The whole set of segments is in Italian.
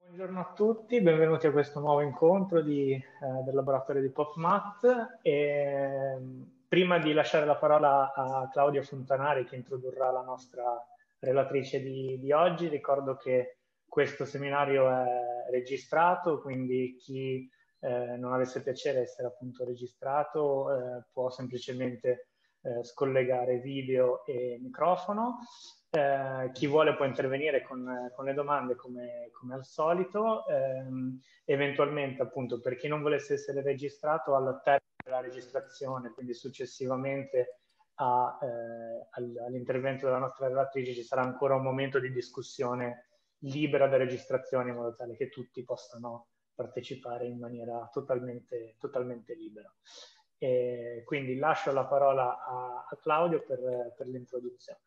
Buongiorno a tutti, benvenuti a questo nuovo incontro del laboratorio di PopMath. Prima di lasciare la parola a Claudia Fontanari, che introdurrà la nostra relatrice di oggi, ricordo che questo seminario è registrato, quindi chi non avesse piacere essere appunto registrato può semplicemente scollegare video e microfono. Chi vuole può intervenire con le domande come al solito, eventualmente appunto per chi non volesse essere registrato al termine della registrazione, quindi successivamente all'intervento della nostra relatrice ci sarà ancora un momento di discussione libera da registrazione in modo tale che tutti possano partecipare in maniera totalmente libera. Quindi lascio la parola a Claudio per l'introduzione.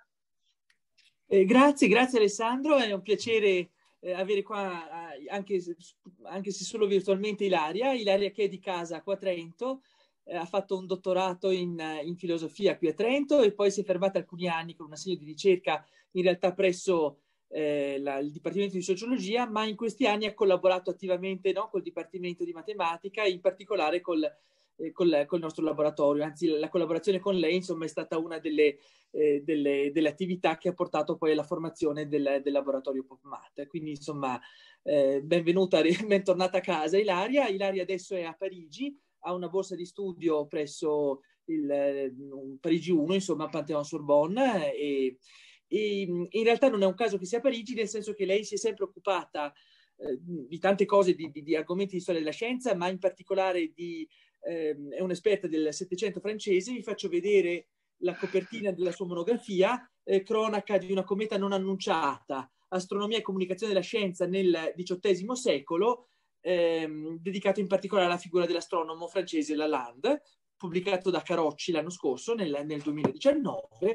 Grazie Alessandro, è un piacere avere qua anche se solo virtualmente Ilaria che è di casa qua a Trento, ha fatto un dottorato in filosofia qui a Trento e poi si è fermata alcuni anni con un assegno di ricerca in realtà presso il Dipartimento di Sociologia, ma in questi anni ha collaborato attivamente, no, col Dipartimento di Matematica, in particolare col nostro laboratorio. Anzi, la collaborazione con lei insomma è stata una delle attività che ha portato poi alla formazione del laboratorio PopMath. Quindi insomma bentornata a casa Ilaria. Ilaria adesso è a Parigi, ha una borsa di studio presso il Parigi 1, insomma Pantheon-Sorbonne, e in realtà non è un caso che sia a Parigi, nel senso che lei si è sempre occupata di tante cose, di argomenti di storia della scienza, ma in particolare è un'esperta del Settecento francese. Vi faccio vedere la copertina della sua monografia, cronaca di una cometa non annunciata, astronomia e comunicazione della scienza nel XVIII secolo, dedicato in particolare alla figura dell'astronomo francese Lalande, pubblicato da Carocci l'anno scorso, nel 2019.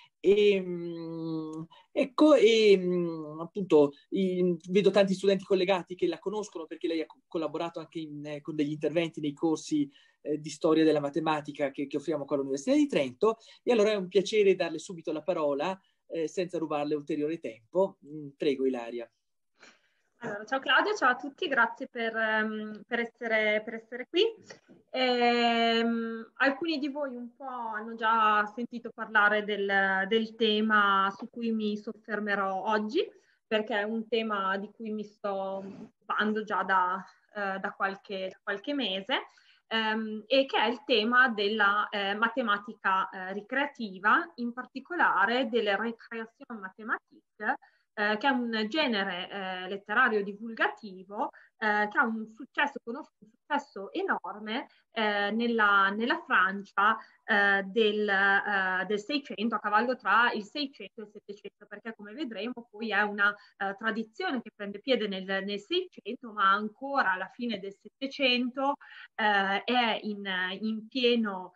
Appunto vedo tanti studenti collegati che la conoscono perché lei ha collaborato anche con degli interventi nei corsi di storia della matematica che offriamo qua all'Università di Trento, e allora è un piacere darle subito la parola senza rubarle ulteriore tempo. Prego Ilaria. Allora, ciao Claudio, ciao a tutti, grazie per essere qui. Alcuni di voi un po' hanno già sentito parlare del tema su cui mi soffermerò oggi, perché è un tema di cui mi sto occupando già da qualche mese, e che è il tema della matematica ricreativa, in particolare delle récréation mathématique, che è un genere letterario divulgativo che ha un successo enorme nella Francia del 600, a cavallo tra il 600 e il 700, perché come vedremo poi è una tradizione che prende piede nel 600, ma ancora alla fine del 700 è in pieno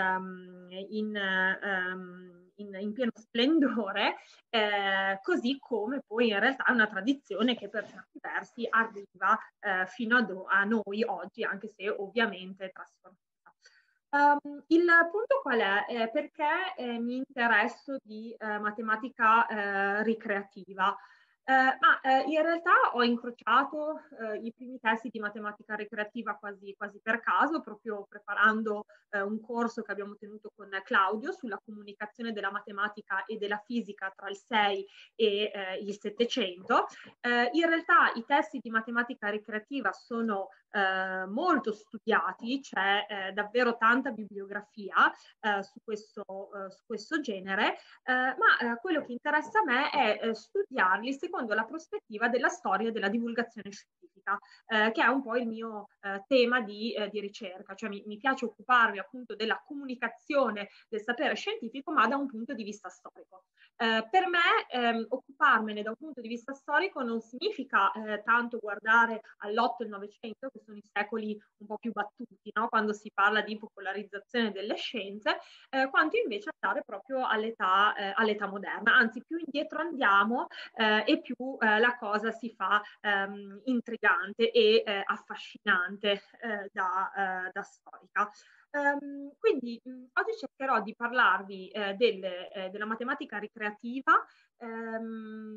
in pieno splendore, così come poi in realtà è una tradizione che per certi versi arriva fino a noi oggi, anche se ovviamente trasformata. Il punto qual è? Perché mi interesso di matematica ricreativa? In realtà ho incrociato i primi testi di matematica ricreativa quasi per caso, proprio preparando un corso che abbiamo tenuto con Claudio sulla comunicazione della matematica e della fisica tra il 6 e il 700. In realtà i testi di matematica ricreativa sono molto studiati, c'è davvero tanta bibliografia su questo genere, ma quello che interessa a me è studiarli secondo la prospettiva della storia della divulgazione scientifica, che è un po' il mio tema di ricerca, cioè mi piace occuparmi appunto della comunicazione del sapere scientifico, ma da un punto di vista storico. Per me occuparmene da un punto di vista storico non significa tanto guardare all'8 e il 900, che sono i secoli un po' più battuti, no? Quando si parla di popolarizzazione delle scienze, quanto invece andare proprio all'età moderna. Anzi, più indietro andiamo e più la cosa si fa intrigante e affascinante da storica. Quindi oggi cercherò di parlarvi della matematica ricreativa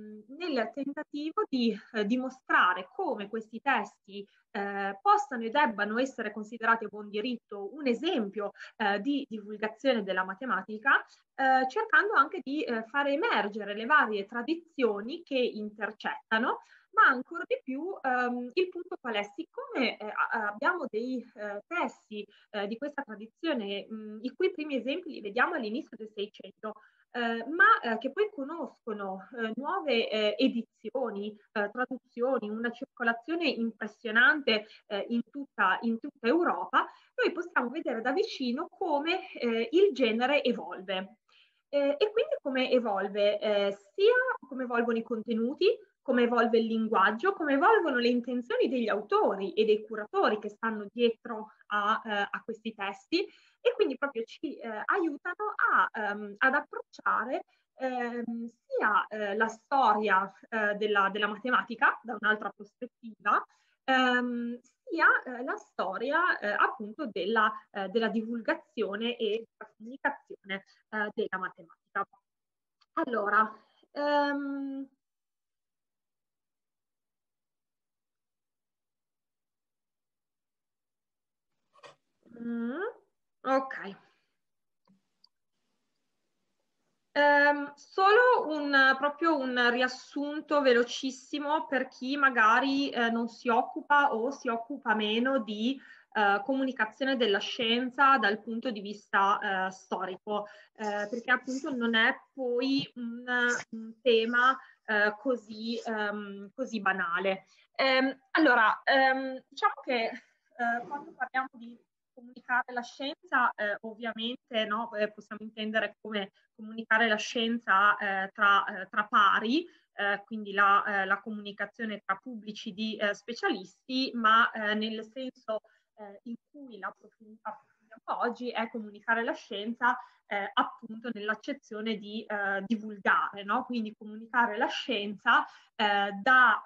il tentativo di dimostrare come questi testi possano e debbano essere considerati a buon diritto un esempio di divulgazione della matematica, cercando anche di fare emergere le varie tradizioni che intercettano, ma ancora di più il punto qual è? Siccome abbiamo dei testi di questa tradizione, i cui primi esempi li vediamo all'inizio del Seicento, ma che poi conoscono nuove edizioni, traduzioni, una circolazione impressionante in tutta Europa, noi possiamo vedere da vicino come il genere evolve. E quindi come evolve? Sia come evolvono i contenuti, come evolve il linguaggio, come evolvono le intenzioni degli autori e dei curatori che stanno dietro a questi testi, e quindi proprio ci aiutano ad approcciare sia la storia della matematica da un'altra prospettiva, sia la storia appunto della divulgazione e della comunicazione della matematica. Allora, ok. Solo proprio un riassunto velocissimo per chi magari non si occupa o si occupa meno di comunicazione della scienza dal punto di vista storico, perché appunto non è poi un tema così banale. Allora, diciamo che quando parliamo di comunicare la scienza, ovviamente no, possiamo intendere come comunicare la scienza tra pari, quindi la comunicazione tra pubblici di specialisti, ma nel senso in cui la approfondiamo oggi è comunicare la scienza appunto nell'accezione di divulgare, no? Quindi comunicare la scienza da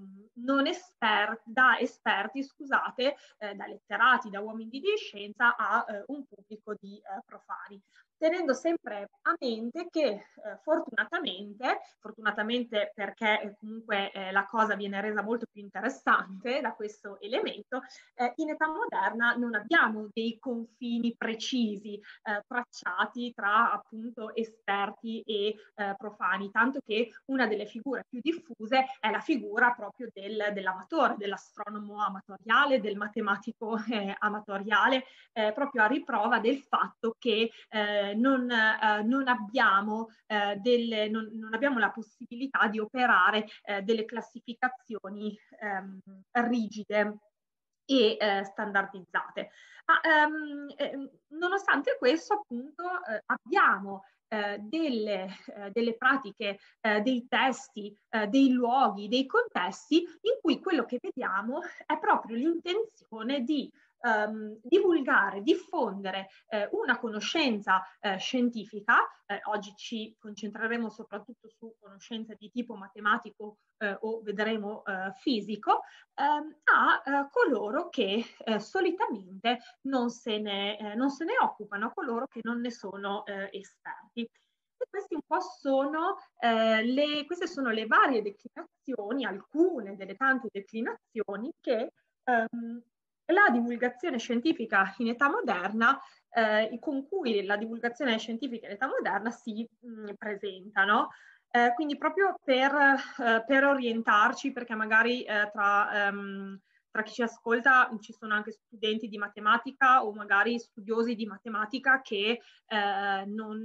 esperti, scusate, da letterati, da uomini di scienza a un pubblico di profani, tenendo sempre a mente che fortunatamente perché comunque la cosa viene resa molto più interessante da questo elemento, in età moderna non abbiamo dei confini precisi tracciati tra appunto esperti e profani, tanto che una delle figure più diffuse è la figura proprio dell'amatore, dell'astronomo amatoriale, del matematico amatoriale, proprio a riprova del fatto che non abbiamo la possibilità di operare delle classificazioni rigide e standardizzate. Ma nonostante questo, appunto, abbiamo delle pratiche, dei testi, dei luoghi, dei contesti in cui quello che vediamo è proprio l'intenzione di divulgare, diffondere una conoscenza scientifica. Oggi ci concentreremo soprattutto su conoscenze di tipo matematico o vedremo fisico, a coloro che solitamente non se ne occupano, a coloro che non ne sono esperti. E questi un po' queste sono le varie declinazioni, alcune delle tante declinazioni che la divulgazione scientifica in età moderna, con cui la divulgazione scientifica in età moderna si presentano. Quindi proprio per orientarci, perché magari tra chi ci ascolta ci sono anche studenti di matematica o magari studiosi di matematica che non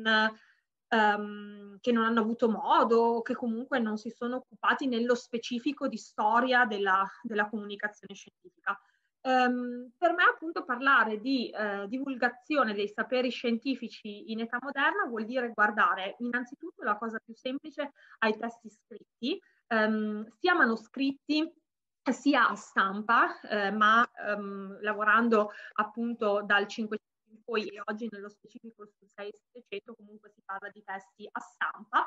hanno avuto modo o che comunque non si sono occupati nello specifico di storia della comunicazione scientifica. Per me appunto parlare di divulgazione dei saperi scientifici in età moderna vuol dire guardare innanzitutto la cosa più semplice ai testi scritti, sia manoscritti sia a stampa, ma lavorando appunto dal 500 in poi e oggi nello specifico sul 600 comunque si parla di testi a stampa.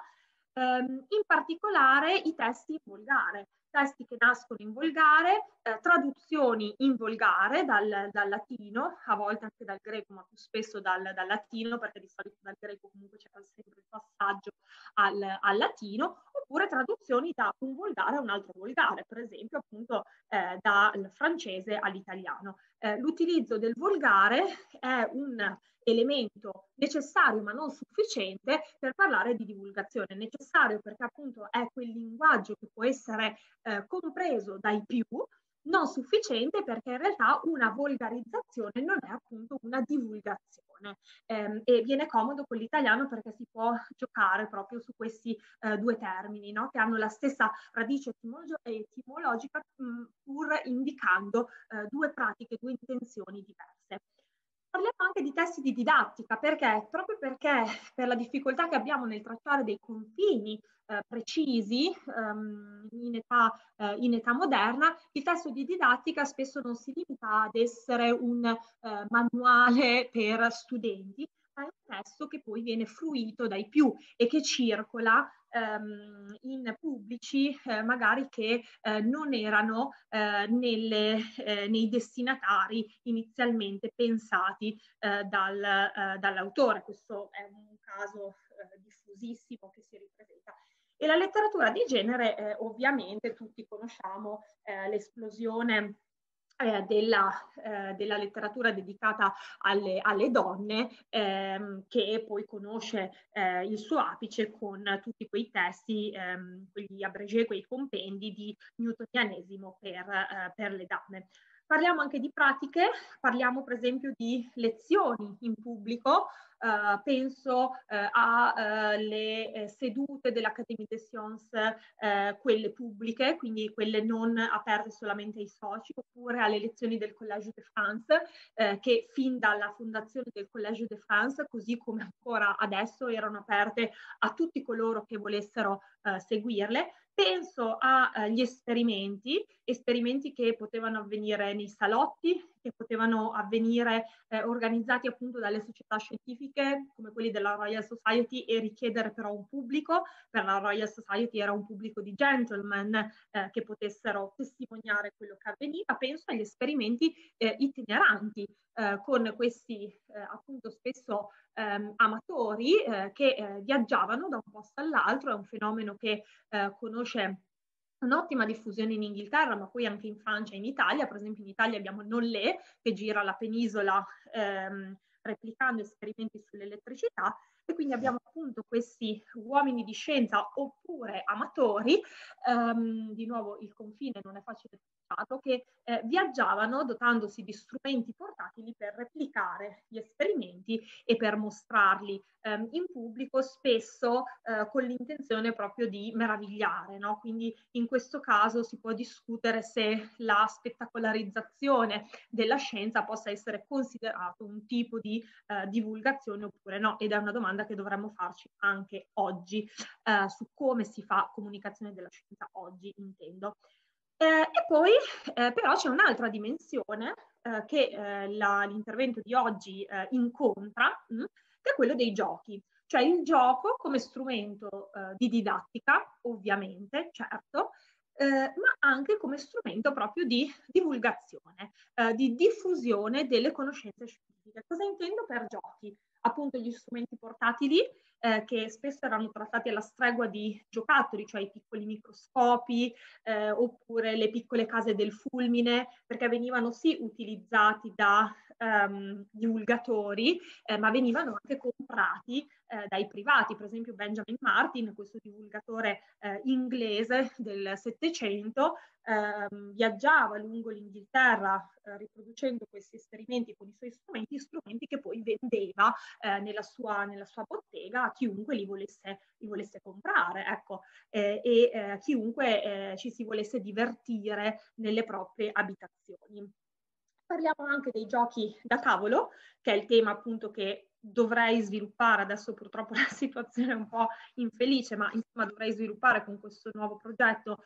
in particolare i testi in volgare. Testi che nascono in volgare, traduzioni in volgare dal latino, a volte anche dal greco, ma più spesso dal latino, perché di solito dal greco comunque c'è sempre il passaggio al latino, oppure traduzioni da un volgare a un altro volgare, per esempio appunto dal francese all'italiano. L'utilizzo del volgare è un elemento necessario ma non sufficiente per parlare di divulgazione. Necessario perché appunto è quel linguaggio che può essere compreso dai più, non sufficiente perché in realtà una volgarizzazione non è appunto una divulgazione, e viene comodo con l'italiano perché si può giocare proprio su questi due termini, no? Che hanno la stessa radice etimologica pur indicando due pratiche, due intenzioni diverse. Parliamo anche di testi di didattica, perché proprio perché per la difficoltà che abbiamo nel tracciare dei confini precisi in età moderna, il testo di didattica spesso non si limita ad essere un manuale per studenti, ma è un testo che poi viene fruito dai più e che circola in pubblici magari che non erano nei destinatari inizialmente pensati dall'autore. Questo è un caso diffusissimo che si ripresenta. E la letteratura di genere, ovviamente tutti conosciamo l'esplosione della letteratura dedicata alle donne, che poi conosce il suo apice con tutti quei testi, quegli abrégé, quei compendi di newtonianesimo per le dame. Parliamo anche di pratiche, parliamo per esempio di lezioni in pubblico. Penso alle sedute dell'Académie des Sciences, quelle pubbliche, quindi quelle non aperte solamente ai soci, oppure alle lezioni del Collège de France, che fin dalla fondazione del Collège de France, così come ancora adesso, erano aperte a tutti coloro che volessero seguirle. Penso agli esperimenti che potevano avvenire nei salotti, che potevano avvenire organizzati appunto dalle società scientifiche come quelli della Royal Society e richiedere però un pubblico. Per la Royal Society era un pubblico di gentleman che potessero testimoniare quello che avveniva. Penso agli esperimenti itineranti con questi appunto spesso amatori che viaggiavano da un posto all'altro. È un fenomeno che conosce un'ottima diffusione in Inghilterra, ma poi anche in Francia e in Italia. Per esempio in Italia abbiamo Nollet che gira la penisola replicando esperimenti sull'elettricità, e quindi abbiamo appunto questi uomini di scienza oppure amatori, di nuovo il confine non è facile che viaggiavano dotandosi di strumenti portatili per replicare gli esperimenti e per mostrarli in pubblico, spesso con l'intenzione proprio di meravigliare, no? Quindi in questo caso si può discutere se la spettacolarizzazione della scienza possa essere considerato un tipo di divulgazione oppure no, ed è una domanda che dovremmo farci anche oggi su come si fa comunicazione della scienza oggi, intendo. E poi però c'è un'altra dimensione che l'intervento di oggi incontra, che è quello dei giochi. Cioè il gioco come strumento di didattica, ovviamente, certo, ma anche come strumento proprio di divulgazione, di diffusione delle conoscenze scientifiche. Cosa intendo per giochi? Appunto gli strumenti portatili, che spesso erano trattati alla stregua di giocattoli, cioè i piccoli microscopi oppure le piccole case del fulmine, perché venivano sì utilizzati da divulgatori, ma venivano anche comprati dai privati. Per esempio Benjamin Martin, questo divulgatore inglese del Settecento, viaggiava lungo l'Inghilterra riproducendo questi esperimenti con i suoi strumenti che poi vendeva nella sua bottega a chiunque li volesse comprare, ecco, e chiunque ci si volesse divertire nelle proprie abitazioni. Parliamo anche dei giochi da tavolo, che è il tema appunto che dovrei sviluppare. Adesso purtroppo la situazione è un po' infelice, ma insomma dovrei sviluppare con questo nuovo progetto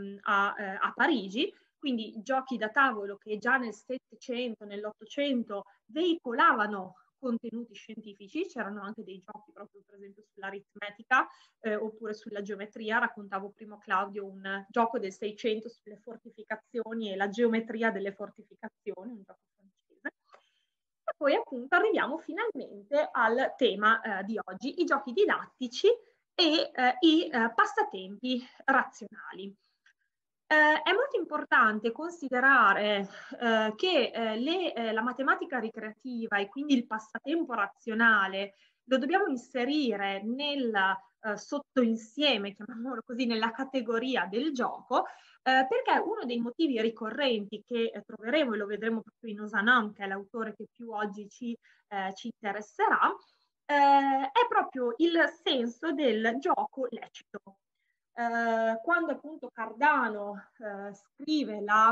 a Parigi. Quindi giochi da tavolo che già nel Settecento, nell'Ottocento veicolavano contenuti scientifici, c'erano anche dei giochi proprio per esempio sull'aritmetica oppure sulla geometria. Raccontavo prima Claudio un gioco del 600 sulle fortificazioni e la geometria delle fortificazioni, un gioco francese. E poi appunto arriviamo finalmente al tema di oggi, i giochi didattici e i passatempi razionali. È molto importante considerare che la matematica ricreativa e quindi il passatempo razionale lo dobbiamo inserire nel sottoinsieme, chiamiamolo così, nella categoria del gioco, perché uno dei motivi ricorrenti che troveremo, e lo vedremo proprio in Ozanam, che è l'autore che più oggi ci interesserà, è proprio il senso del gioco lecito. Quando appunto Cardano scrive la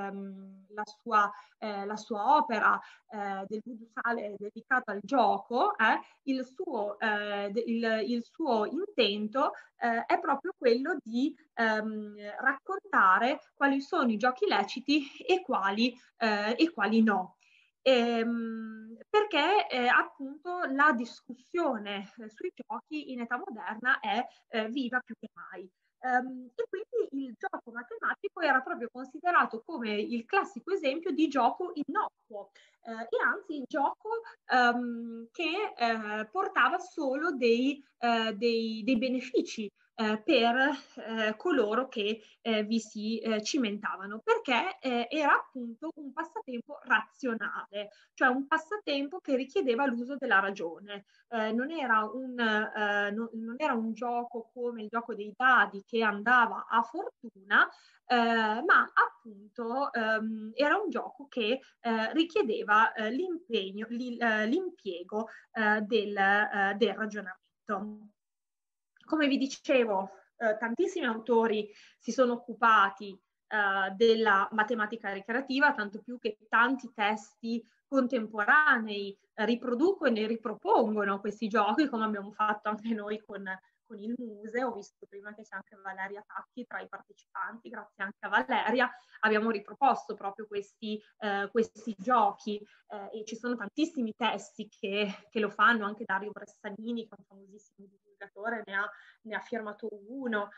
sua opera del Voodoo Sale dedicata al gioco, il suo intento è proprio quello di raccontare quali sono i giochi leciti e quali no. Perché appunto la discussione sui giochi in età moderna è viva più che mai. E quindi il gioco matematico era proprio considerato come il classico esempio di gioco innocuo e anzi il gioco che portava solo dei benefici per coloro che vi si cimentavano, perché era appunto un passatempo razionale, cioè un passatempo che richiedeva l'uso della ragione. Non era un gioco come il gioco dei dadi che andava a fortuna, ma appunto era un gioco che richiedeva l'impiego del ragionamento. Come vi dicevo, tantissimi autori si sono occupati della matematica ricreativa, tanto più che tanti testi contemporanei riproducono e ripropongono questi giochi, come abbiamo fatto anche noi con il Muse. Ho visto prima che c'è anche Valeria Tacchi tra i partecipanti, grazie anche a Valeria, abbiamo riproposto proprio questi giochi e ci sono tantissimi testi che lo fanno, anche Dario Bressanini, che è un famosissimo divulgatore, ne ha firmato uno.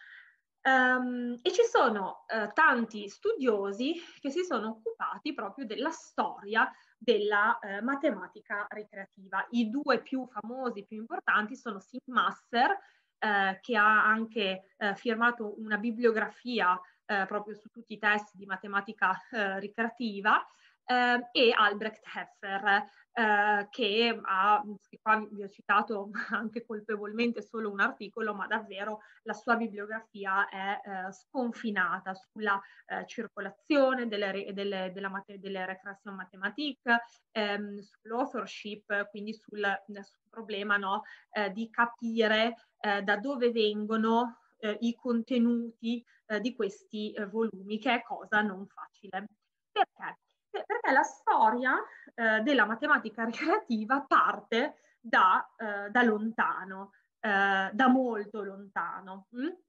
E ci sono tanti studiosi che si sono occupati proprio della storia della matematica ricreativa. I due più famosi, più importanti sono Sim Masser, che ha anche firmato una bibliografia proprio su tutti i testi di matematica ricreativa, e Albrecht Heffer, che qua vi ho citato anche colpevolmente solo un articolo, ma davvero la sua bibliografia è sconfinata sulla circolazione delle recreation mathématiques, sull'authorship, quindi sul problema, no, di capire da dove vengono i contenuti di questi volumi, che è cosa non facile. Perché? Perché la storia della matematica ricreativa parte da lontano, da molto lontano.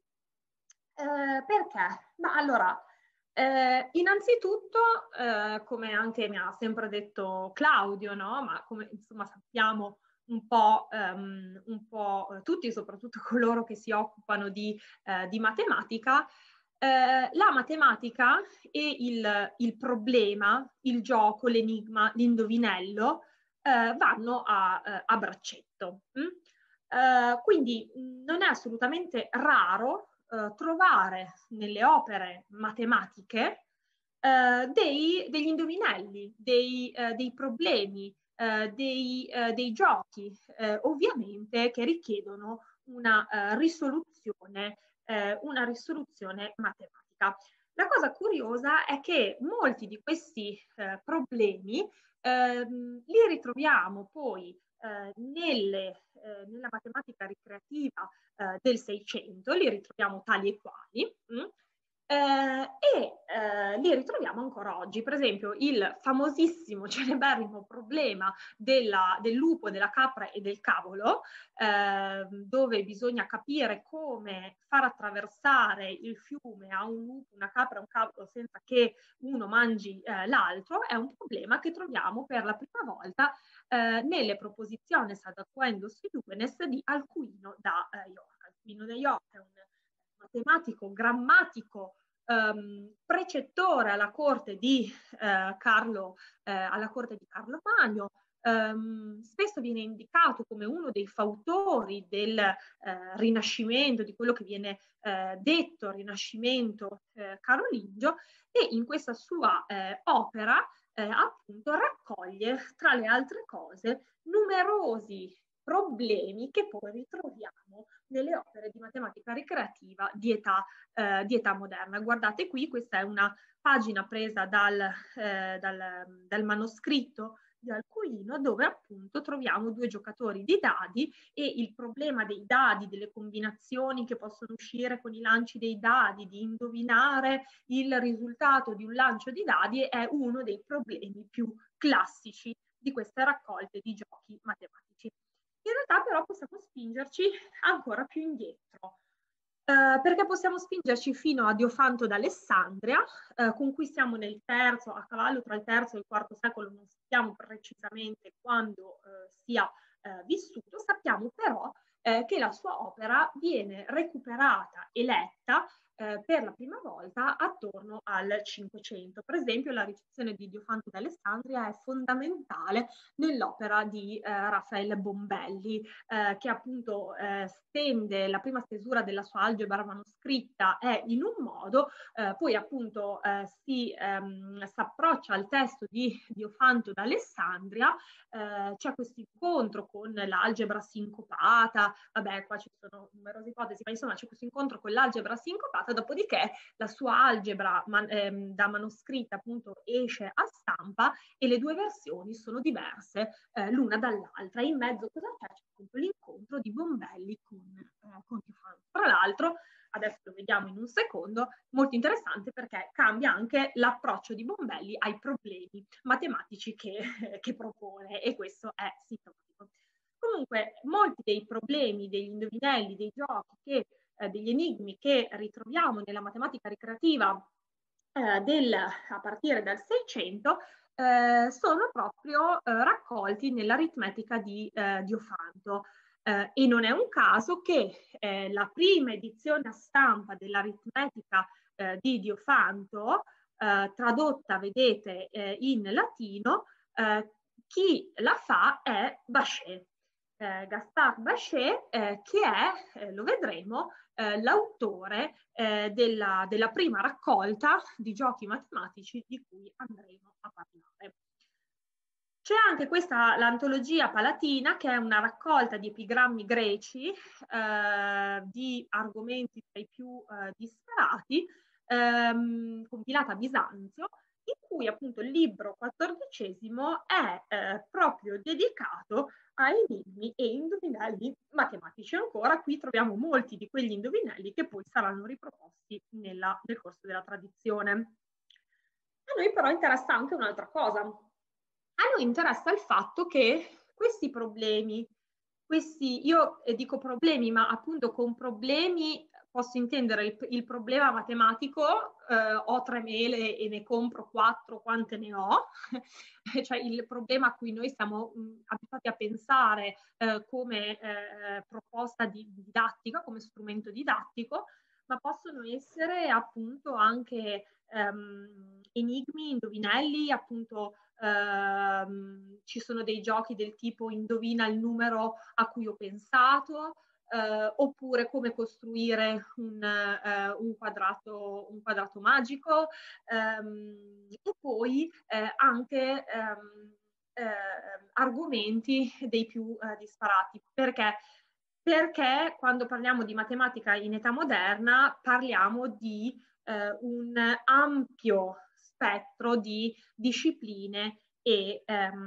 Perché? Ma allora, innanzitutto, come anche mi ha sempre detto Claudio, no? Ma come insomma sappiamo un po' tutti, soprattutto coloro che si occupano di matematica, la matematica e il problema, il gioco, l'enigma, l'indovinello vanno a braccetto. Quindi non è assolutamente raro trovare nelle opere matematiche degli indovinelli, dei problemi, dei giochi, ovviamente che richiedono una risoluzione matematica. La cosa curiosa è che molti di questi problemi li ritroviamo poi nella matematica ricreativa del 600, li ritroviamo tali e quali, e li ritroviamo ancora oggi. Per esempio il famosissimo, celeberrimo problema del lupo, della capra e del cavolo, dove bisogna capire come far attraversare il fiume a un lupo, una capra e un cavolo senza che uno mangi l'altro, è un problema che troviamo per la prima volta nelle proposiciones adequendos fiduenes di Alcuino da York. Alcuino da York è un matematico, grammatico, precettore alla corte di Carlo Magno. Spesso viene indicato come uno dei fautori del Rinascimento, di quello che viene detto Rinascimento carolingio, e in questa sua opera appunto raccoglie, tra le altre cose, numerosi problemi che poi ritroviamo nelle opere di matematica ricreativa di età moderna. Guardate qui, questa è una pagina presa dal manoscritto di Alcuino, dove appunto troviamo due giocatori di dadi, e il problema dei dadi, delle combinazioni che possono uscire con i lanci dei dadi, di indovinare il risultato di un lancio di dadi, è uno dei problemi più classici di queste raccolte di giochi matematici. In realtà però possiamo spingerci ancora più indietro, perché possiamo spingerci fino a Diofanto d'Alessandria, con cui siamo nel terzo, a cavallo tra il terzo e il quarto secolo, non sappiamo precisamente quando sia vissuto, sappiamo però che la sua opera viene recuperata e letta per la prima volta attorno al Cinquecento. Per esempio, la ricezione di Diofanto d'Alessandria è fondamentale nell'opera di Raffaele Bombelli, che appunto stende la prima stesura della sua algebra manoscritta è in un modo, poi appunto si approccia al testo di Diofanto d'Alessandria, c'è questo incontro con l'algebra sincopata, vabbè qua ci sono numerose ipotesi, ma insomma c'è questo incontro con l'algebra sincopata, dopodiché la sua algebra da manoscritta appunto esce a stampa e le due versioni sono diverse l'una dall'altra. In mezzo cosa c'è? C'è appunto l'incontro di Bombelli con Diofanto. Tra l'altro, adesso lo vediamo in un secondo, molto interessante perché cambia anche l'approccio di Bombelli ai problemi matematici che propone, e questo è sintomatico. Comunque, molti dei problemi, degli indovinelli, dei giochi, degli enigmi che ritroviamo nella matematica ricreativa a partire dal 600 sono proprio raccolti nell'aritmetica di Diofanto. E non è un caso che la prima edizione a stampa dell'aritmetica di Diofanto, tradotta, vedete, in latino, chi la fa è Bachet. Gaspard Bachet, che è, lo vedremo, l'autore della prima raccolta di giochi matematici di cui andremo a parlare. C'è anche questa, l'antologia palatina, che è una raccolta di epigrammi greci, di argomenti tra i più disparati, compilata a Bisanzio, in cui appunto il libro XIV è proprio dedicato a enigmi e indovinelli matematici. Ancora qui troviamo molti di quegli indovinelli che poi saranno riproposti nel corso della tradizione. A noi però interessa anche un'altra cosa. A noi interessa il fatto che questi problemi, io dico problemi, ma appunto con problemi posso intendere il problema matematico, ho 3 mele e ne compro 4, quante ne ho, cioè il problema a cui noi siamo abituati a pensare come proposta didattica, come strumento didattico, ma possono essere appunto anche enigmi, indovinelli, appunto ci sono dei giochi del tipo indovina il numero a cui ho pensato, oppure come costruire un quadrato magico, e poi anche argomenti dei più disparati. Perché quando parliamo di matematica in età moderna parliamo di un ampio spettro di discipline e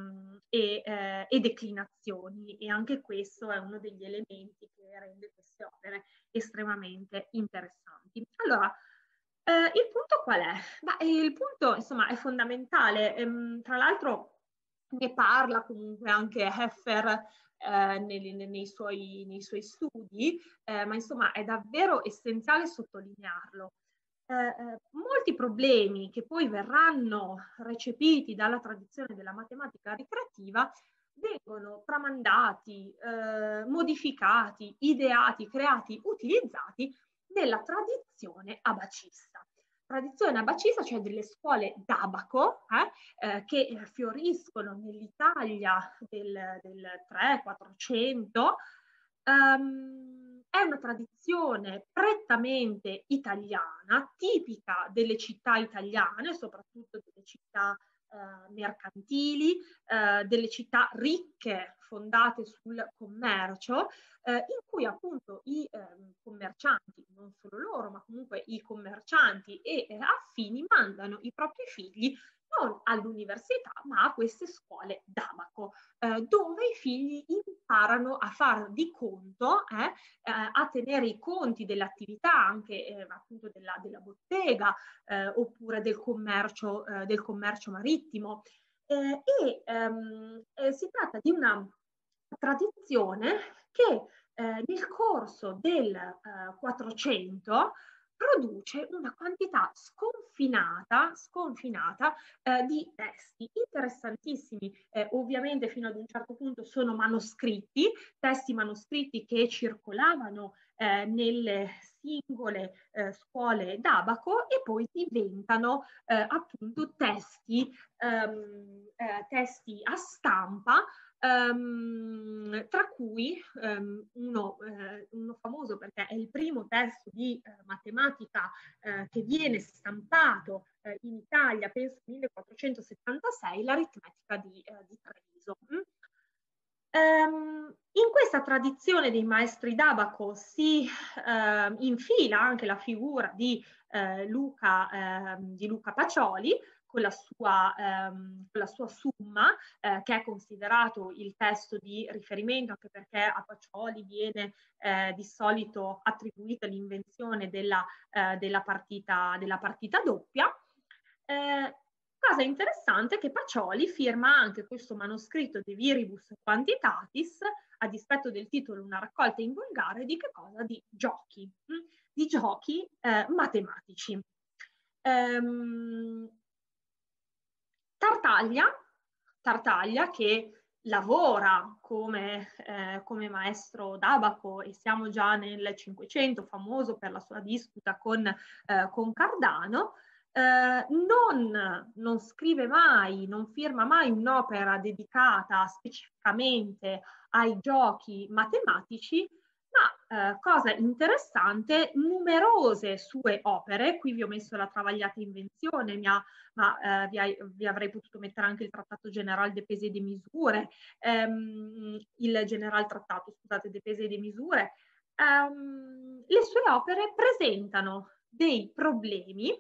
declinazioni, e anche questo è uno degli elementi che rende queste opere estremamente interessanti. Allora, il punto qual è? Il punto, insomma, è fondamentale. Tra l'altro ne parla comunque anche Heffer nei suoi studi, ma insomma è davvero essenziale sottolinearlo. Molti problemi che poi verranno recepiti dalla tradizione della matematica ricreativa vengono tramandati, modificati, ideati, creati, utilizzati nella tradizione abacista. Tradizione abacista, cioè delle scuole d'abaco che fioriscono nell'Italia del 300-400. È una tradizione prettamente italiana, tipica delle città italiane, soprattutto delle città mercantili, delle città ricche fondate sul commercio, in cui appunto i commercianti, non solo loro, ma comunque i commercianti e affini mandano i propri figli non all'università, ma a queste scuole d'abaco, dove i figli imparano a far di conto, a tenere i conti dell'attività anche appunto della bottega, oppure del commercio marittimo. Si tratta di una tradizione che nel corso del 400 produce una quantità sconfinata di testi interessantissimi. Ovviamente fino ad un certo punto sono testi manoscritti che circolavano nelle singole scuole d'abaco e poi diventano appunto testi a stampa, tra cui uno famoso, perché è il primo testo di matematica che viene stampato in Italia, penso nel 1476, l'aritmetica di Treviso. In questa tradizione dei maestri d'abaco si infila anche la figura di Luca Pacioli, con la sua Summa, che è considerato il testo di riferimento, anche perché a Pacioli viene di solito attribuita l'invenzione della partita doppia. Cosa interessante è che Pacioli firma anche questo manoscritto De Viribus Quantitatis, a dispetto del titolo una raccolta in volgare, di che cosa? Di giochi matematici. Tartaglia, che lavora come maestro d'abaco, e siamo già nel 500, famoso per la sua disputa con Cardano, non scrive mai, non firma mai un'opera dedicata specificamente ai giochi matematici, ma cosa interessante, numerose sue opere, qui vi ho messo la travagliata invenzione, vi avrei potuto mettere anche il Trattato General de Pese e de Misure, il General Trattato, scusate, de Pese e de Misure. Le sue opere presentano dei problemi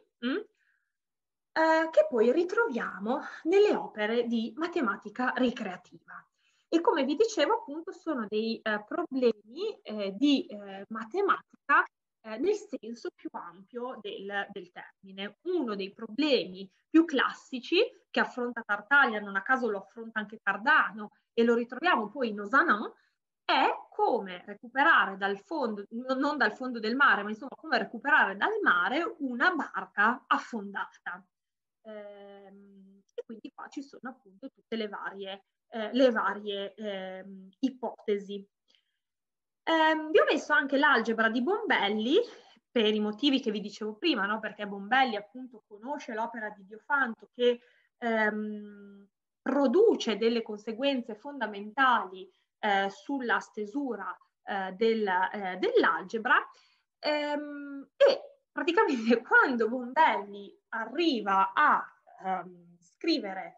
che poi ritroviamo nelle opere di matematica ricreativa. E come vi dicevo, appunto, sono dei problemi di matematica nel senso più ampio del termine. Uno dei problemi più classici che affronta Tartaglia, non a caso lo affronta anche Cardano e lo ritroviamo poi in Ozanam, è come recuperare dal fondo, non dal fondo del mare, ma insomma come recuperare dal mare una barca affondata. E quindi qua ci sono appunto tutte le varie ipotesi. Vi ho messo anche l'algebra di Bombelli per i motivi che vi dicevo prima, no? Perché Bombelli appunto conosce l'opera di Diofanto che produce delle conseguenze fondamentali sulla stesura dell'algebra, e praticamente quando Bombelli arriva a scrivere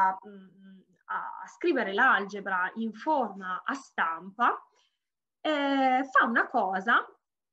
l'algebra in forma a stampa, fa una cosa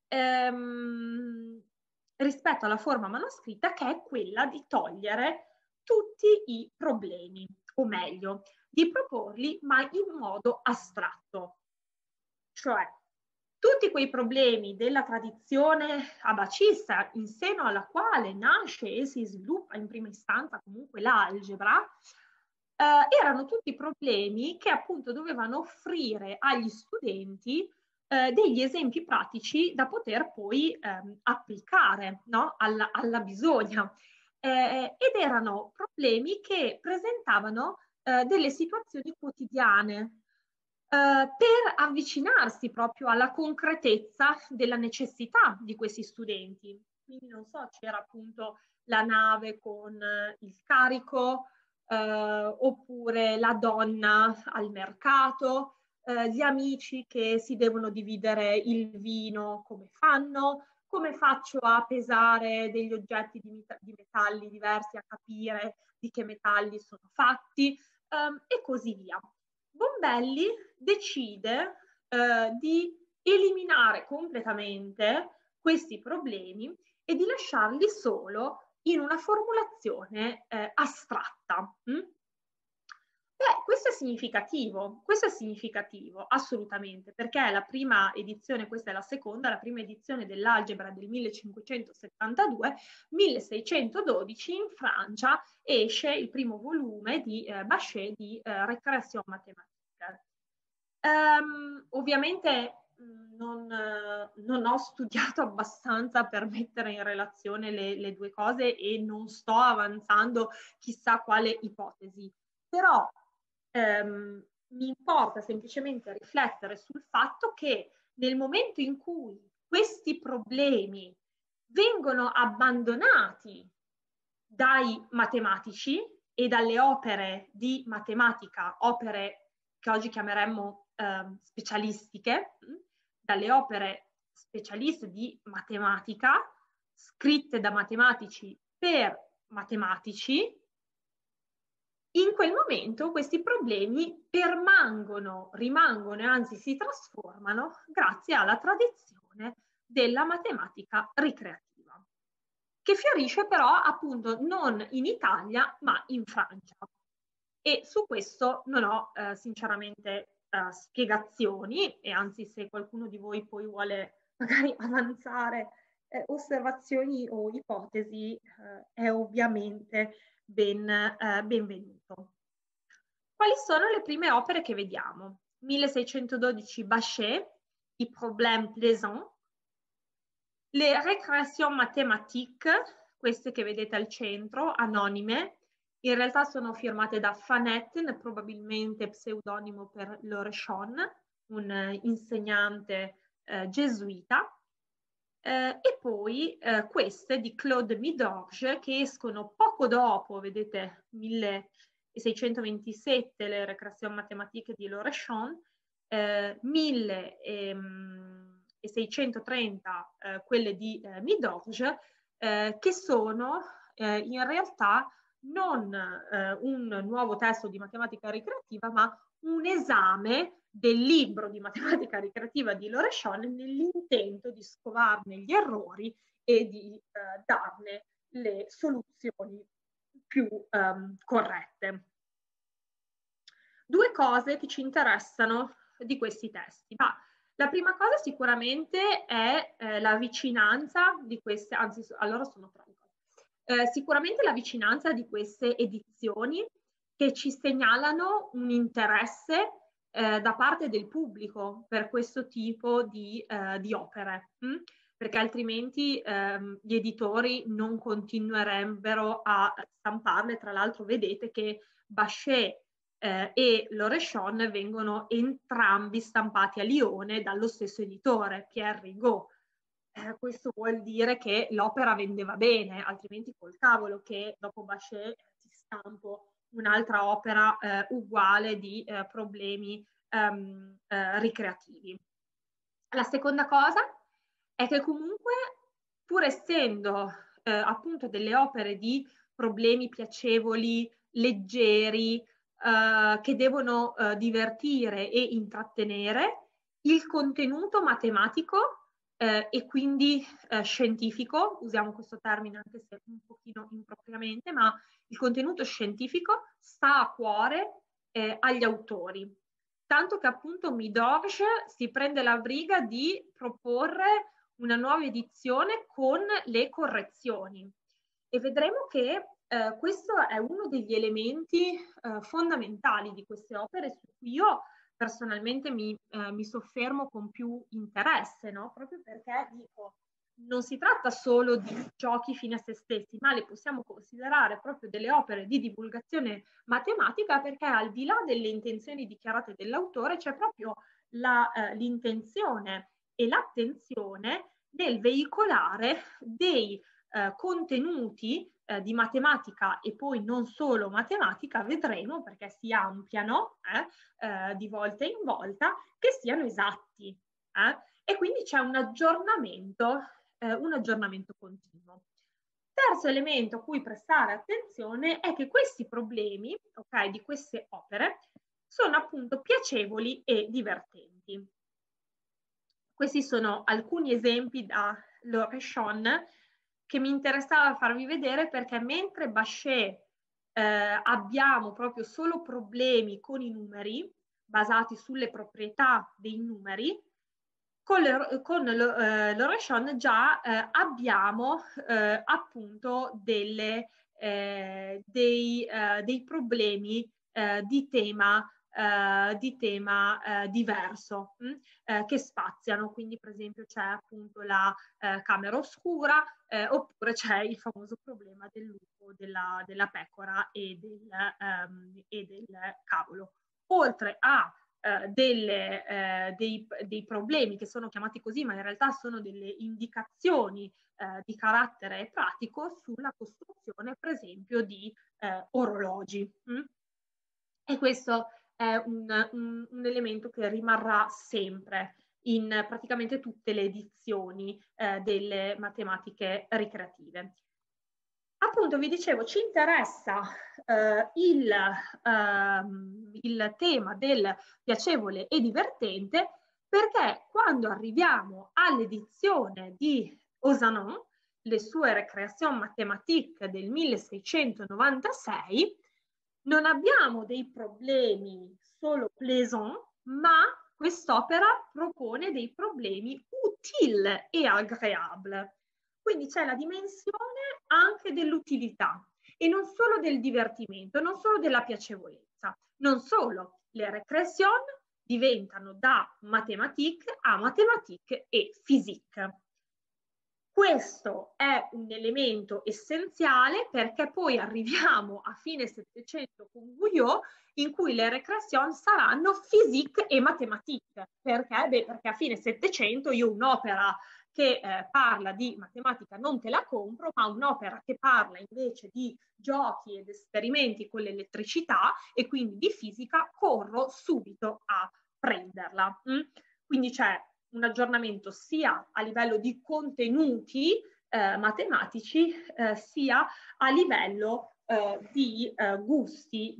rispetto alla forma manoscritta, che è quella di togliere tutti i problemi, o meglio, di proporli ma in modo astratto. Cioè, tutti quei problemi della tradizione abacista, in seno alla quale nasce e si sviluppa in prima istanza comunque l'algebra, erano tutti problemi che appunto dovevano offrire agli studenti degli esempi pratici da poter poi applicare, no? alla bisogna. Ed erano problemi che presentavano delle situazioni quotidiane, per avvicinarsi proprio alla concretezza della necessità di questi studenti. Quindi non so, c'era appunto la nave con il carico, oppure la donna al mercato, gli amici che si devono dividere il vino, come fanno, come faccio a pesare degli oggetti di metalli diversi, a capire di che metalli sono fatti, e così via. Bombelli decide di eliminare completamente questi problemi e di lasciarli solo in una formulazione astratta. Beh, questo è significativo assolutamente, perché la prima edizione, questa è la seconda, la prima edizione dell'algebra del 1572, 1612 in Francia esce il primo volume di Bachet di Récréation mathématique. Ovviamente non ho studiato abbastanza per mettere in relazione le due cose e non sto avanzando chissà quale ipotesi, però mi importa semplicemente riflettere sul fatto che nel momento in cui questi problemi vengono abbandonati dai matematici e dalle opere di matematica, opere che oggi chiameremmo specialistiche, dalle opere specialiste di matematica, scritte da matematici per matematici, in quel momento questi problemi rimangono e anzi si trasformano grazie alla tradizione della matematica ricreativa, che fiorisce però appunto non in Italia ma in Francia. E su questo non ho sinceramente spiegazioni, e anzi se qualcuno di voi poi vuole magari avanzare osservazioni o ipotesi, è ovviamente benvenuto. Quali sono le prime opere che vediamo? 1612 Bachet, I problèmes plaisants, le récréations mathématiques, queste che vedete al centro, anonime, in realtà sono firmate da Fanetten, probabilmente pseudonimo per Lorechon, un insegnante gesuita, e poi queste di Claude Midorge che escono poco dopo, vedete 1627 le Récréations mathématiques di Lorechon, 1630 quelle di Midorge, che sono in realtà non un nuovo testo di matematica ricreativa, ma un esame del libro di matematica ricreativa di Lorechon nell'intento di scovarne gli errori e di darne le soluzioni più corrette. Due cose che ci interessano di questi testi. Ma la prima cosa sicuramente è la vicinanza di queste, anzi allora sono tre cose. Sicuramente la vicinanza di queste edizioni che ci segnalano un interesse da parte del pubblico per questo tipo di opere, perché altrimenti gli editori non continuerebbero a stamparle. Tra l'altro vedete che Bachet e Lorechon vengono entrambi stampati a Lione dallo stesso editore, Pierre Rigaud. Questo vuol dire che l'opera vendeva bene, altrimenti col cavolo che dopo Bachet ti stampo un'altra opera uguale di problemi ricreativi. La seconda cosa è che comunque, pur essendo appunto delle opere di problemi piacevoli, leggeri, che devono divertire e intrattenere, il contenuto matematico e quindi scientifico, usiamo questo termine anche se un pochino impropriamente, ma il contenuto scientifico sta a cuore agli autori. Tanto che appunto Midorge si prende la briga di proporre una nuova edizione con le correzioni. E vedremo che questo è uno degli elementi fondamentali di queste opere su cui io personalmente mi soffermo con più interesse, no? Proprio perché dico, non si tratta solo di giochi fine a se stessi, ma le possiamo considerare proprio delle opere di divulgazione matematica, perché al di là delle intenzioni dichiarate dell'autore c'è proprio l'intenzione e l'attenzione nel veicolare dei contenuti di matematica, e poi non solo matematica, vedremo perché si ampliano di volta in volta, che siano esatti. E quindi c'è un aggiornamento continuo. Terzo elemento a cui prestare attenzione è che questi problemi, ok, di queste opere sono appunto piacevoli e divertenti. Questi sono alcuni esempi da Le Réchon che mi interessava farvi vedere, perché mentre Bachet abbiamo proprio solo problemi con i numeri, basati sulle proprietà dei numeri, con Le Réchon già abbiamo appunto dei problemi di tema diverso, che spaziano. Quindi per esempio c'è appunto la camera oscura, oppure c'è il famoso problema del lupo, della pecora e del cavolo. Oltre a dei problemi che sono chiamati così, ma in realtà sono delle indicazioni di carattere pratico sulla costruzione, per esempio, di orologi. E questo è un elemento che rimarrà sempre in praticamente tutte le edizioni delle matematiche ricreative. Appunto, vi dicevo, ci interessa il tema del piacevole e divertente, perché quando arriviamo all'edizione di Ozanam, le sue Récréations mathématiques del 1696, non abbiamo dei problemi solo plaisant, ma quest'opera propone dei problemi utile e agréable. Quindi c'è la dimensione anche dell'utilità e non solo del divertimento, non solo della piacevolezza. Non solo, le Récréations diventano da mathématiques a mathématiques et physique. Questo è un elemento essenziale, perché poi arriviamo a fine Settecento con Guyot, in cui le Récréations saranno physique e mathématiques. Perché? Beh, perché a fine Settecento io un'opera che parla di matematica non te la compro, ma un'opera che parla invece di giochi ed esperimenti con l'elettricità e quindi di fisica, corro subito a prenderla. Quindi c'è un aggiornamento sia a livello di contenuti matematici, sia a livello di gusti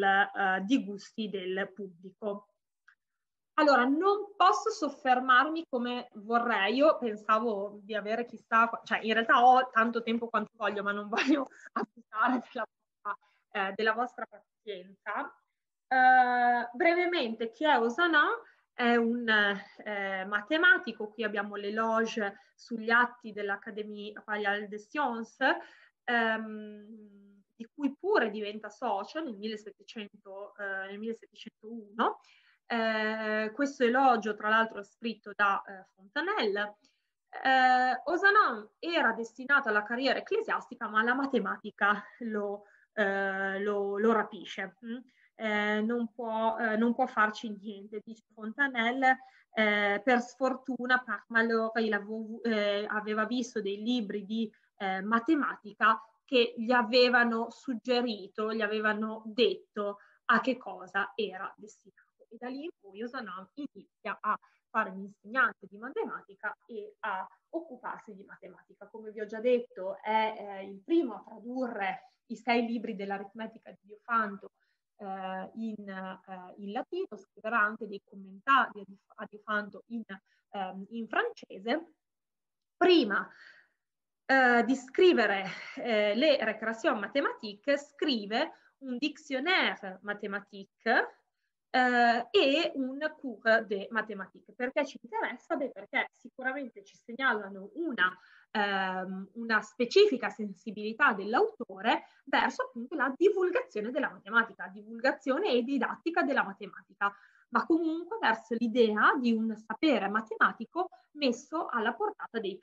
del pubblico. Allora, non posso soffermarmi come vorrei. Io pensavo di avere chissà, cioè in realtà ho tanto tempo quanto voglio, ma non voglio abusare della vostra pazienza. Brevemente, chi è Ozanam? È un matematico. Qui abbiamo l'eloge sugli atti dell'Académie Royale des Sciences, di cui pure diventa socio nel 1701. Questo elogio, tra l'altro, è scritto da Fontanelle. Ozanam era destinato alla carriera ecclesiastica, ma la matematica lo rapisce. Non può farci niente, dice Fontanelle. Per sfortuna, par malheur, aveva visto dei libri di matematica che gli avevano suggerito, gli avevano detto a che cosa era destinato. E da lì in poi Ozanam inizia a fare l'insegnante di matematica e a occuparsi di matematica. Come vi ho già detto, è il primo a tradurre i 6 libri dell'aritmetica di Diofanto in latino. Scriverà anche dei commentari a Diofanto in francese. Prima di scrivere le Récréations mathématiques, scrive un dictionnaire mathématique e un cours de mathématiques. Perché ci interessa? Beh, perché sicuramente ci segnalano una specifica sensibilità dell'autore verso appunto la divulgazione della matematica, divulgazione e didattica della matematica, ma comunque verso l'idea di un sapere matematico messo alla portata dei più.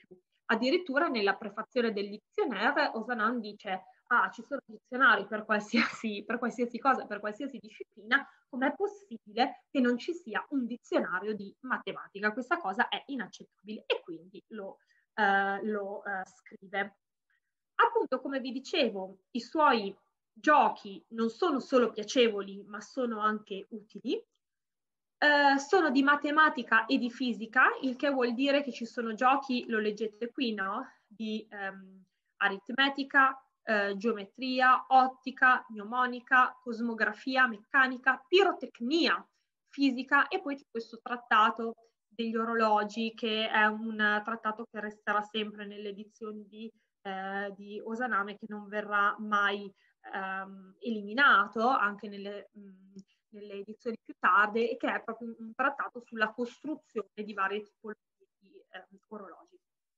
Addirittura nella prefazione del dizionario Ozanam dice: ci sono dizionari per qualsiasi cosa, per qualsiasi disciplina, com'è possibile che non ci sia un dizionario di matematica? Questa cosa è inaccettabile, e quindi lo scrive. Appunto, come vi dicevo, i suoi giochi non sono solo piacevoli, ma sono anche utili. Sono di matematica e di fisica, il che vuol dire che ci sono giochi, lo leggete qui, no? Di aritmetica, geometria, ottica, mnemonica, cosmografia, meccanica, pirotecnia, fisica, e poi c'è questo trattato degli orologi, che è un trattato che resterà sempre nelle edizioni di Ozanam, che non verrà mai eliminato anche nelle edizioni più tarde, e che è proprio un trattato sulla costruzione di varie tipologie di orologi.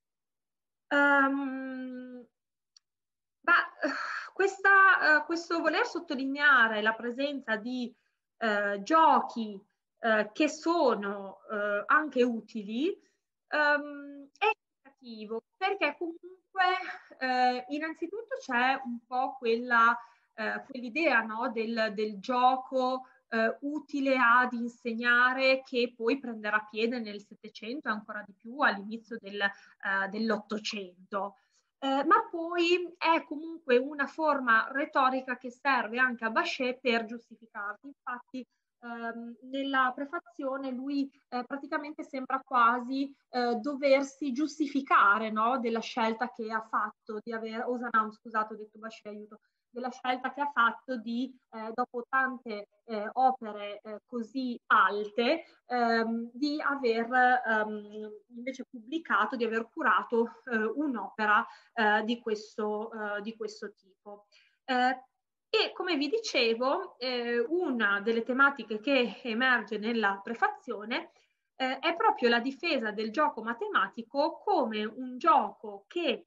Questo voler sottolineare la presenza di giochi che sono anche utili è indicativo, perché comunque innanzitutto c'è un po' quell'idea, no, del gioco utile ad insegnare, che poi prenderà piede nel Settecento e ancora di più all'inizio dell'Ottocento. Ma poi è comunque una forma retorica che serve anche a Bachet per giustificarsi. Infatti nella prefazione lui praticamente sembra quasi doversi giustificare, no, della scelta che ha fatto di avere, Ozanam, scusate, ho detto Bachet, aiuto, della scelta che ha fatto di, dopo tante opere così alte, di aver invece pubblicato, di aver curato un'opera di questo tipo. E come vi dicevo, una delle tematiche che emerge nella prefazione è proprio la difesa del gioco matematico come un gioco che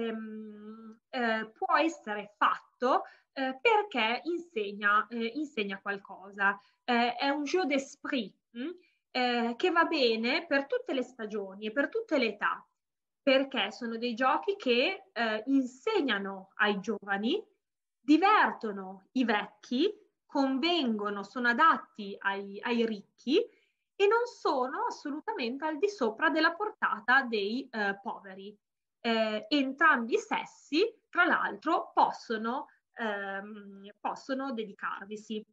può essere fatto perché insegna qualcosa. È un jeu d'esprit che va bene per tutte le stagioni e per tutte le età, perché sono dei giochi che insegnano ai giovani, divertono i vecchi, convengono, sono adatti ai ricchi e non sono assolutamente al di sopra della portata dei poveri. Entrambi i sessi, tra l'altro, possono dedicarvisi.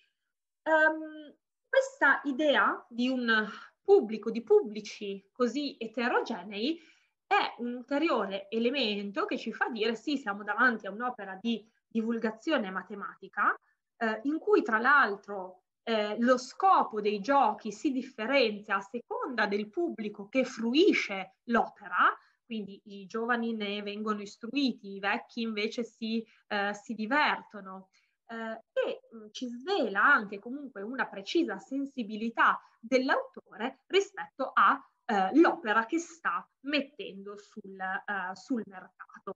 Questa idea di un pubblico, di pubblici così eterogenei, è un ulteriore elemento che ci fa dire: sì, siamo davanti a un'opera di divulgazione matematica, in cui tra l'altro lo scopo dei giochi si differenzia a seconda del pubblico che fruisce l'opera, quindi i giovani ne vengono istruiti, i vecchi invece si divertono, e ci svela anche comunque una precisa sensibilità dell'autore rispetto a l'opera che sta mettendo sul mercato.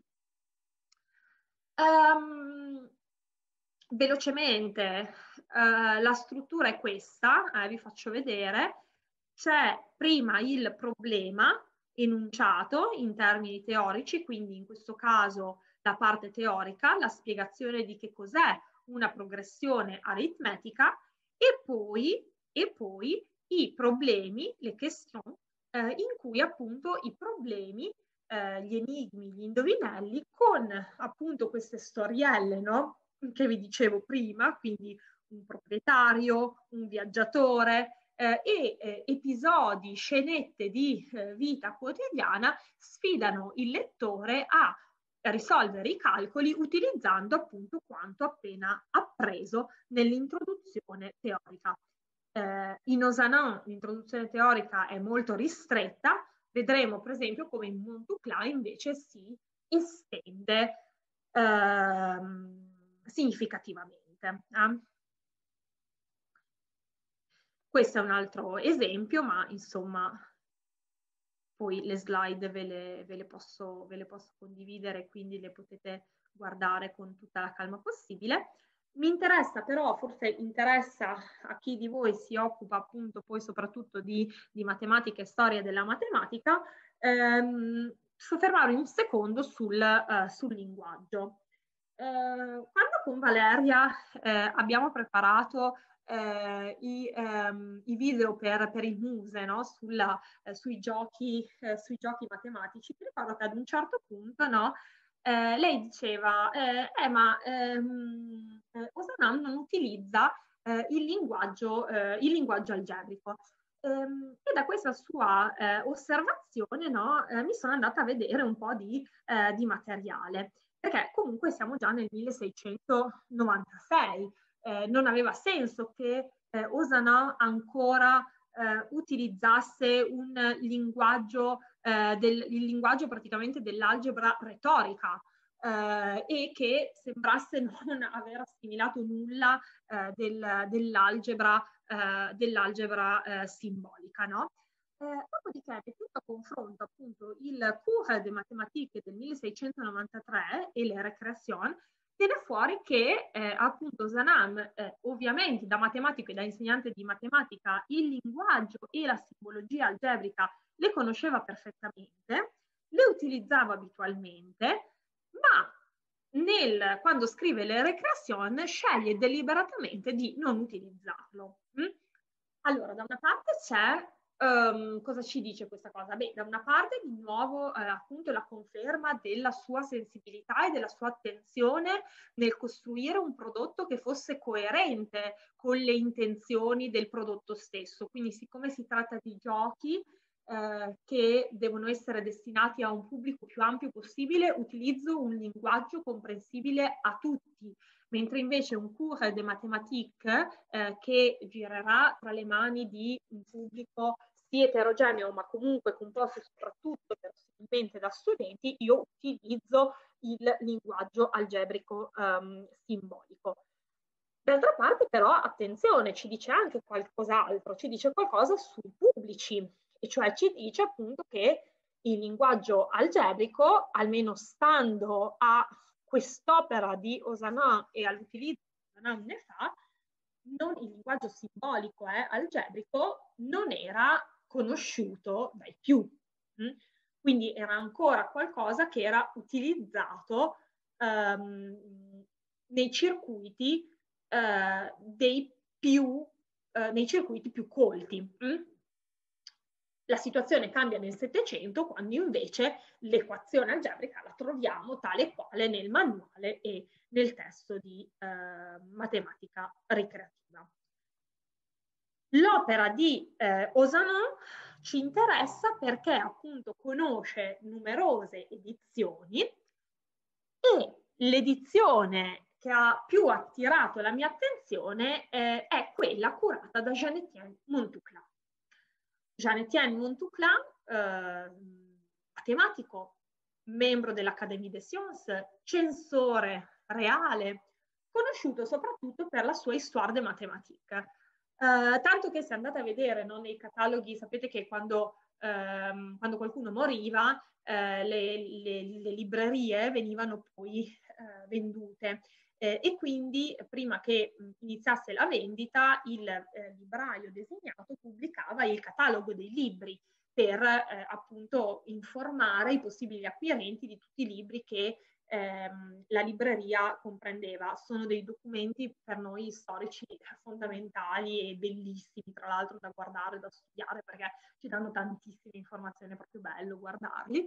Velocemente, la struttura è questa, vi faccio vedere. C'è prima il problema enunciato in termini teorici, quindi in questo caso la parte teorica, la spiegazione di che cos'è una progressione aritmetica, e poi i problemi, le question, in cui appunto i problemi, gli enigmi, gli indovinelli, con appunto queste storielle, no? Che vi dicevo prima, quindi un proprietario, un viaggiatore e episodi, scenette di vita quotidiana, sfidano il lettore a risolvere i calcoli utilizzando appunto quanto appena appreso nell'introduzione teorica. In Ozanam l'introduzione teorica è molto ristretta, vedremo per esempio come in Montucla invece si estende significativamente. Questo è un altro esempio, ma insomma poi le slide ve le posso condividere, quindi le potete guardare con tutta la calma possibile. Mi interessa però, forse interessa a chi di voi si occupa appunto poi soprattutto di matematica e storia della matematica, soffermarmi un secondo sul linguaggio. Quando con Valeria abbiamo preparato i video per il Muse, no? Sui giochi matematici, mi ricordo che ad un certo punto, no, lei diceva Ozanam non utilizza il linguaggio algebrico. E da questa sua osservazione, no, mi sono andata a vedere un po' di materiale, perché comunque siamo già nel 1696, non aveva senso che Ozanam ancora utilizzasse un linguaggio, il linguaggio praticamente dell'algebra retorica, e che sembrasse non aver assimilato nulla dell'algebra simbolica, no? Dopodiché, mettendo a confronto appunto il Cours de Mathématiques del 1693 e le Récréations, viene fuori che appunto Ozanam, ovviamente da matematico e da insegnante di matematica, il linguaggio e la simbologia algebrica le conosceva perfettamente, le utilizzava abitualmente, ma quando scrive le Récréations sceglie deliberatamente di non utilizzarlo. Allora, da una parte c'è cosa ci dice questa cosa? Beh, da una parte di nuovo appunto la conferma della sua sensibilità e della sua attenzione nel costruire un prodotto che fosse coerente con le intenzioni del prodotto stesso. Quindi, siccome si tratta di giochi che devono essere destinati a un pubblico più ampio possibile, utilizzo un linguaggio comprensibile a tutti, mentre invece un cours de mathématiques che girerà tra le mani di un pubblico sì eterogeneo, ma comunque composto soprattutto personalmente da studenti, io utilizzo il linguaggio algebrico simbolico. D'altra parte però, attenzione, ci dice anche qualcos'altro, ci dice qualcosa sui pubblici, e cioè ci dice appunto che il linguaggio algebrico, almeno stando a quest'opera di Ozanam e all'utilizzo che Ozanam ne fa, il linguaggio simbolico algebrico non era conosciuto dai più. Quindi era ancora qualcosa che era utilizzato nei circuiti nei circuiti più colti. La situazione cambia nel Settecento, quando invece l'equazione algebrica la troviamo tale quale nel manuale e nel testo di matematica ricreativa. L'opera di Ozanam ci interessa perché appunto conosce numerose edizioni, e l'edizione che ha più attirato la mia attenzione è quella curata da Jean-Étienne Montucla. Jean-Étienne Montucla, matematico, membro dell'Académie des Sciences, censore reale, conosciuto soprattutto per la sua Histoire des Mathématiques. Tanto che se andate a vedere, no, nei cataloghi, sapete che quando qualcuno moriva, le librerie venivano poi vendute. E quindi prima che iniziasse la vendita il libraio designato pubblicava il catalogo dei libri per appunto informare i possibili acquirenti di tutti i libri che la libreria comprendeva. Sono dei documenti per noi storici fondamentali e bellissimi, tra l'altro, da guardare, da studiare, perché ci danno tantissime informazioni, è proprio bello guardarli.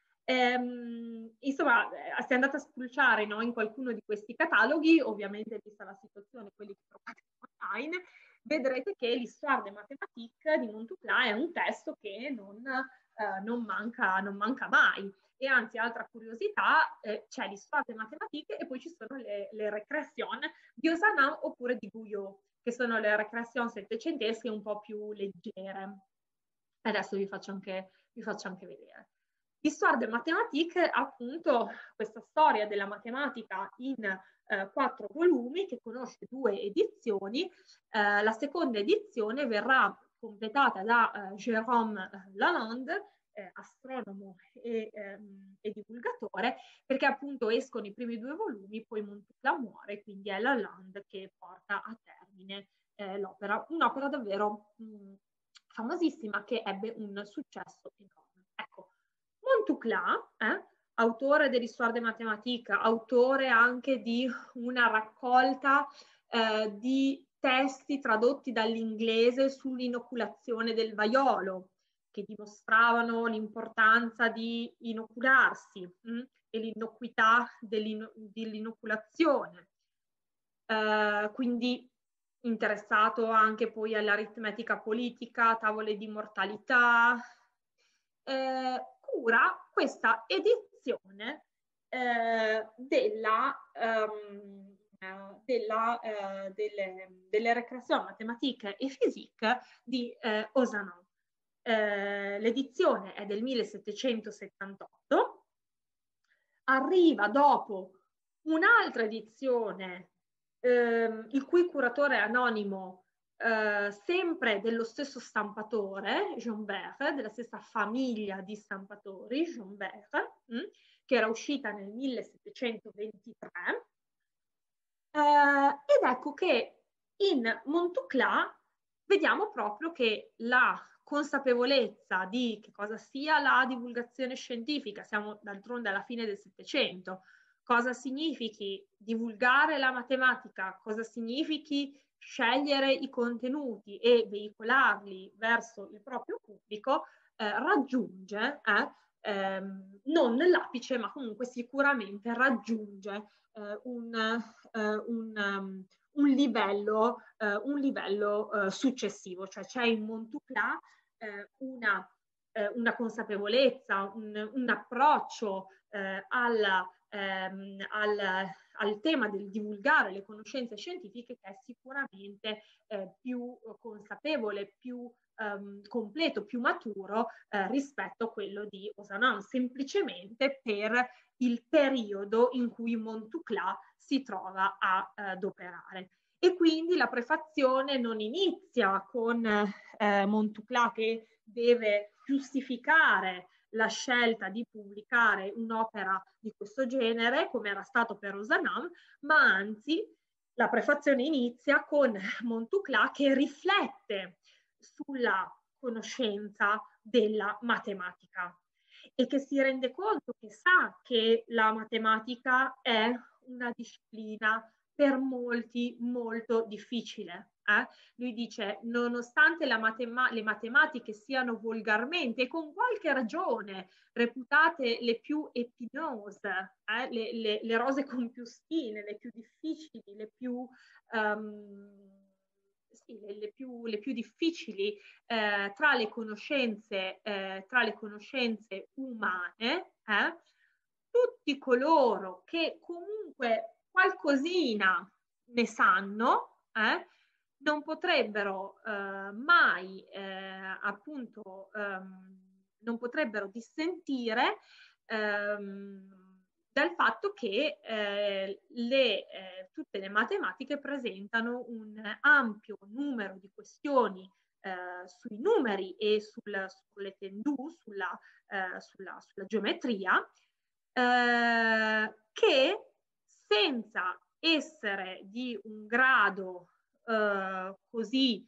Insomma, se andate a spulciare, no, in qualcuno di questi cataloghi, ovviamente vista la situazione, quelli che trovate online, vedrete che l'Histoire des Mathématiques di Montucla è un testo che non manca mai. E anzi, altra curiosità, c'è l'Histoire des Mathématiques e poi ci sono le Récréations di Ozanam oppure di Guyot, che sono le Récréations settecentesche un po' più leggere. Adesso vi faccio anche vedere. L'Histoire des Mathématiques, appunto, questa storia della matematica in 4 volumi che conosce 2 edizioni. La seconda edizione verrà completata da Jérôme Lalande, astronomo e divulgatore, perché appunto escono i primi 2 volumi, poi Montucla muore, quindi è Lalande che porta a termine l'opera. Un'opera davvero famosissima che ebbe un successo enorme. Ecco, Montucla, autore dell'Histoire des Mathématiques, autore anche di una raccolta di testi tradotti dall'inglese sull'inoculazione del vaiolo, che dimostravano l'importanza di inocularsi e l'innocuità dell'inoculazione. Quindi interessato anche poi all'aritmetica politica, tavole di mortalità, cura questa edizione delle Récréations mathématiques et physiques di Ozanam. L'edizione è del 1778, arriva dopo un'altra edizione il cui curatore è anonimo, sempre dello stesso stampatore, Jean Vert, della stessa famiglia di stampatori, Jean Vert, che era uscita nel 1723. Ed ecco che in Montucla vediamo proprio che la consapevolezza di che cosa sia la divulgazione scientifica, siamo d'altronde alla fine del Settecento, cosa significhi divulgare la matematica, cosa significhi scegliere i contenuti e veicolarli verso il proprio pubblico, raggiunge, non l'apice, ma comunque sicuramente raggiunge un livello successivo, cioè c'è in Montucla una consapevolezza, un approccio al tema del divulgare le conoscenze scientifiche che è sicuramente più consapevole, più completo, più maturo rispetto a quello di Ozanam, semplicemente per il periodo in cui Montucla si trova ad operare. E quindi la prefazione non inizia con Montucla che deve giustificare la scelta di pubblicare un'opera di questo genere, come era stato per Ozanam, ma anzi la prefazione inizia con Montucla che riflette sulla conoscenza della matematica e che si rende conto, che sa che la matematica è una disciplina per molti molto difficile. Lui dice, nonostante le matematiche siano volgarmente e con qualche ragione reputate le più épineuses, le rose con più spine, le più difficili, le più difficili tra le conoscenze umane, tutti coloro che comunque qualcosina ne sanno, non potrebbero mai appunto non potrebbero dissentire dal fatto che tutte le matematiche presentano un ampio numero di questioni sui numeri e sulle tendù, sulla geometria, che senza essere di un grado così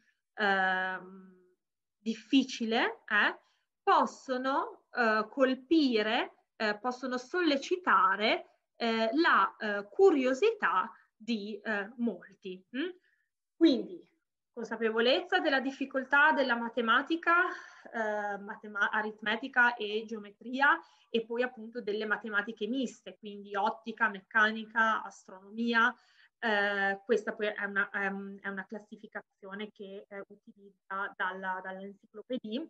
difficile, possono colpire, possono sollecitare la curiosità di molti. Quindi consapevolezza della difficoltà della matematica, aritmetica e geometria, e poi appunto delle matematiche miste, quindi ottica, meccanica, astronomia. Questa poi è una classificazione che utilizza dall'enciclopedia.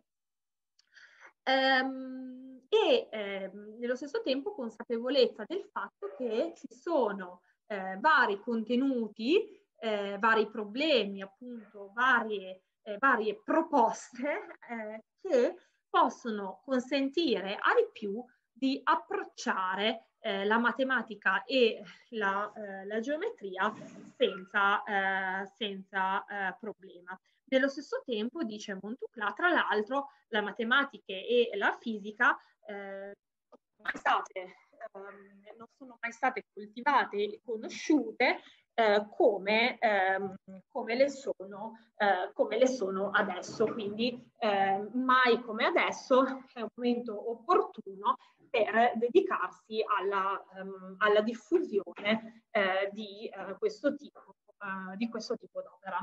Nello stesso tempo consapevolezza del fatto che ci sono vari contenuti, vari problemi, appunto varie proposte che possono consentire ai più di approcciare la matematica e la geometria senza problema. Nello stesso tempo, dice Montucla, tra l'altro, le matematiche e la fisica non sono mai state coltivate e conosciute come le sono adesso. Quindi mai come adesso è un momento opportuno per dedicarsi alla diffusione di questo tipo d'opera.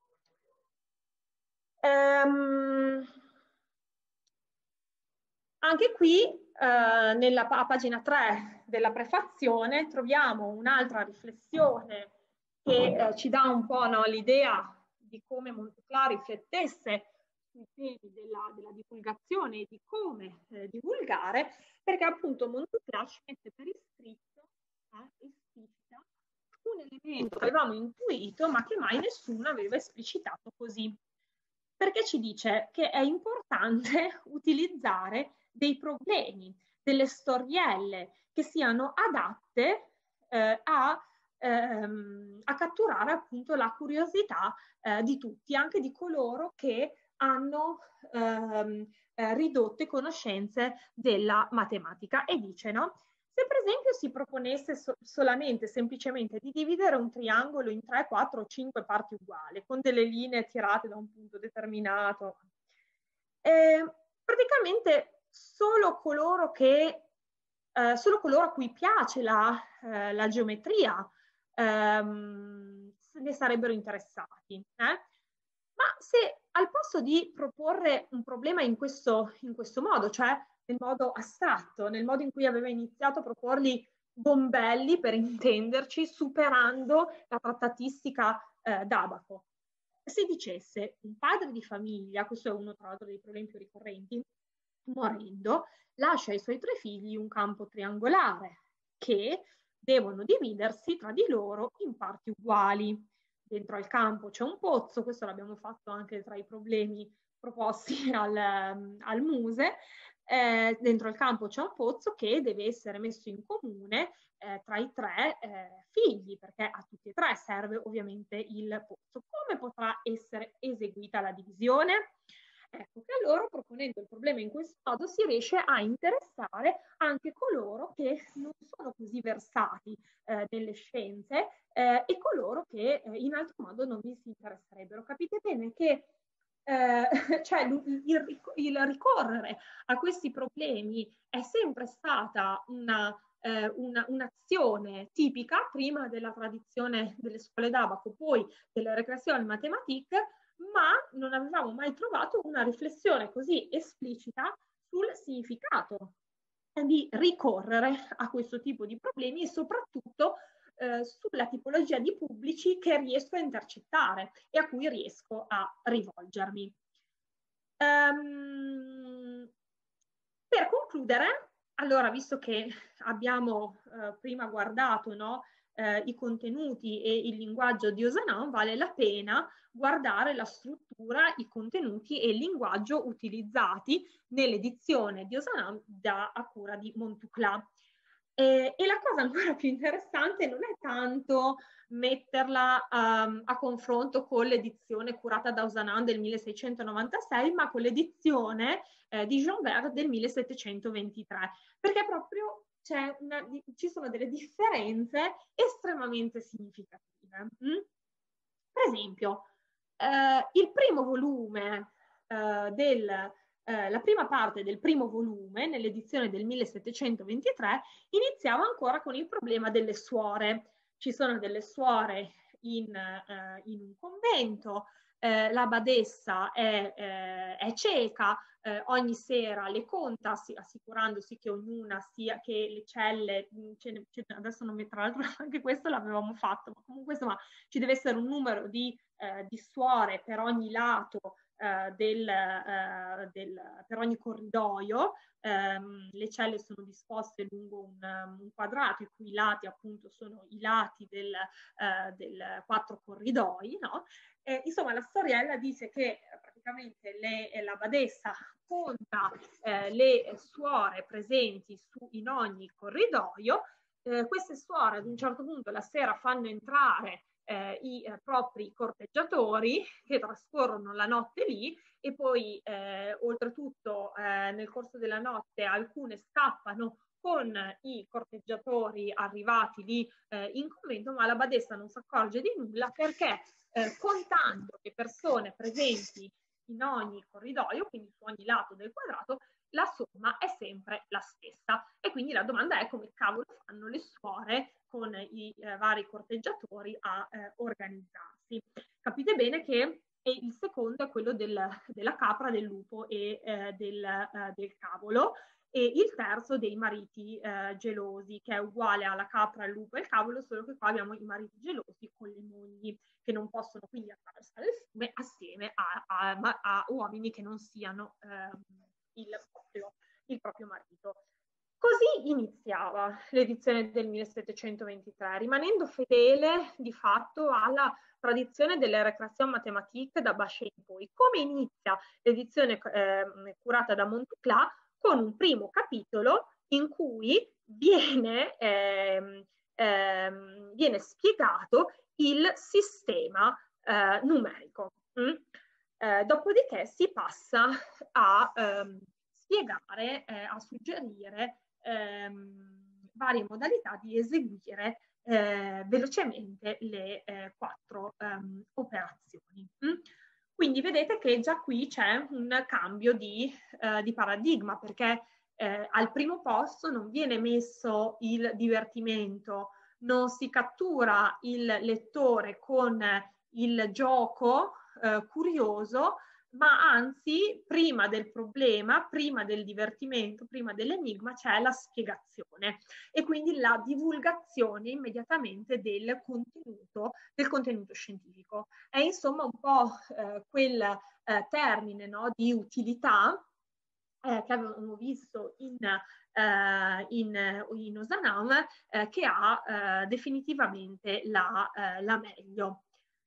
Anche qui, a pagina 3 della prefazione, troviamo un'altra riflessione che ci dà un po', no, l'idea di come Montclar riflettesse sui temi della divulgazione e di come divulgare, perché appunto Montclar ci mette per iscritto, esplicita, un elemento che avevamo intuito ma che mai nessuno aveva esplicitato così. Perché ci dice che è importante utilizzare dei problemi, delle storielle che siano adatte a catturare appunto la curiosità di tutti, anche di coloro che hanno ridotte conoscenze della matematica. E dice, no? Se per esempio si proponesse solamente, semplicemente, di dividere un triangolo in 3, 4 o 5 parti uguali, con delle linee tirate da un punto determinato, praticamente solo coloro a cui piace la geometria ne sarebbero interessati. Ma se al posto di proporre un problema in questo modo, cioè nel modo astratto, nel modo in cui aveva iniziato a proporli Bombelli, per intenderci, superando la trattatistica d'Abaco, se dicesse un padre di famiglia, questo è uno tra l'altro dei problemi più ricorrenti, morendo, lascia ai suoi 3 figli un campo triangolare che devono dividersi tra di loro in parti uguali. Dentro al campo c'è un pozzo, questo l'abbiamo fatto anche tra i problemi proposti al Muse. Dentro al campo c'è un pozzo che deve essere messo in comune tra i 3 figli, perché a tutti e 3 serve ovviamente il pozzo. Come potrà essere eseguita la divisione? Ecco che allora, proponendo il problema in questo modo, si riesce a interessare anche coloro che non sono così versati nelle scienze e coloro che in altro modo non vi si interesserebbero. Capite bene che cioè il ricorrere a questi problemi è sempre stata un'azione tipica, prima della tradizione delle scuole d'Abaco, poi delle recreazioni matematique, ma non avevamo mai trovato una riflessione così esplicita sul significato di ricorrere a questo tipo di problemi e soprattutto sulla tipologia di pubblici che riesco a intercettare e a cui riesco a rivolgermi. Per concludere, allora, visto che abbiamo prima guardato, no, i contenuti e il linguaggio di Ozanam, vale la pena guardare la struttura, i contenuti e il linguaggio utilizzati nell'edizione di Ozanam a cura di Montclar. E la cosa ancora più interessante non è tanto metterla a confronto con l'edizione curata da Ozanam del 1696, ma con l'edizione di Jean Vert del 1723, perché proprio ci sono delle differenze estremamente significative. Per esempio, il primo volume la prima parte del primo volume, nell'edizione del 1723, iniziava ancora con il problema delle suore. Ci sono delle suore in un convento, la badessa è cieca, ogni sera le conta, assicurandosi che ognuna sia, che le celle, adesso non mi, tra l'altro anche questo l'avevamo fatto, ma comunque insomma ci deve essere un numero di suore per ogni lato per ogni corridoio. Le celle sono disposte lungo un quadrato, i cui lati appunto sono i lati del 4 corridoi, no? Insomma, la storiella dice che praticamente la badessa conta le suore presenti in ogni corridoio. Queste suore ad un certo punto la sera fanno entrare i propri corteggiatori che trascorrono la notte lì e poi oltretutto nel corso della notte alcune scappano con i corteggiatori arrivati lì in convento, ma la badessa non si accorge di nulla perché contando le persone presenti in ogni corridoio, quindi su ogni lato del quadrato, la somma è sempre la stessa. E quindi la domanda è come cavolo fanno le suore con i vari corteggiatori a organizzarsi. Capite bene che il secondo è quello della capra, del lupo e del cavolo, e il terzo dei mariti gelosi, che è uguale alla capra, il lupo e il cavolo, solo che qua abbiamo i mariti gelosi con le mogli che non possono quindi attraversare il fiume assieme a uomini che non siano il proprio marito. Così iniziava l'edizione del 1723, rimanendo fedele di fatto alla tradizione delle Récréations mathématiques da Bachet in poi. Come inizia l'edizione curata da Montucla? Con un primo capitolo in cui viene spiegato il sistema numerico. Dopodiché si passa a spiegare, a suggerire varie modalità di eseguire velocemente le 4 operazioni. Quindi vedete che già qui c'è un cambio di paradigma, perché al primo posto non viene messo il divertimento, non si cattura il lettore con il gioco curioso, ma anzi prima del problema, prima del divertimento, prima dell'enigma c'è la spiegazione e quindi la divulgazione immediatamente del contenuto scientifico. È insomma un po' quel termine, no, di utilità che avevamo visto in Ozanam, che ha definitivamente la meglio.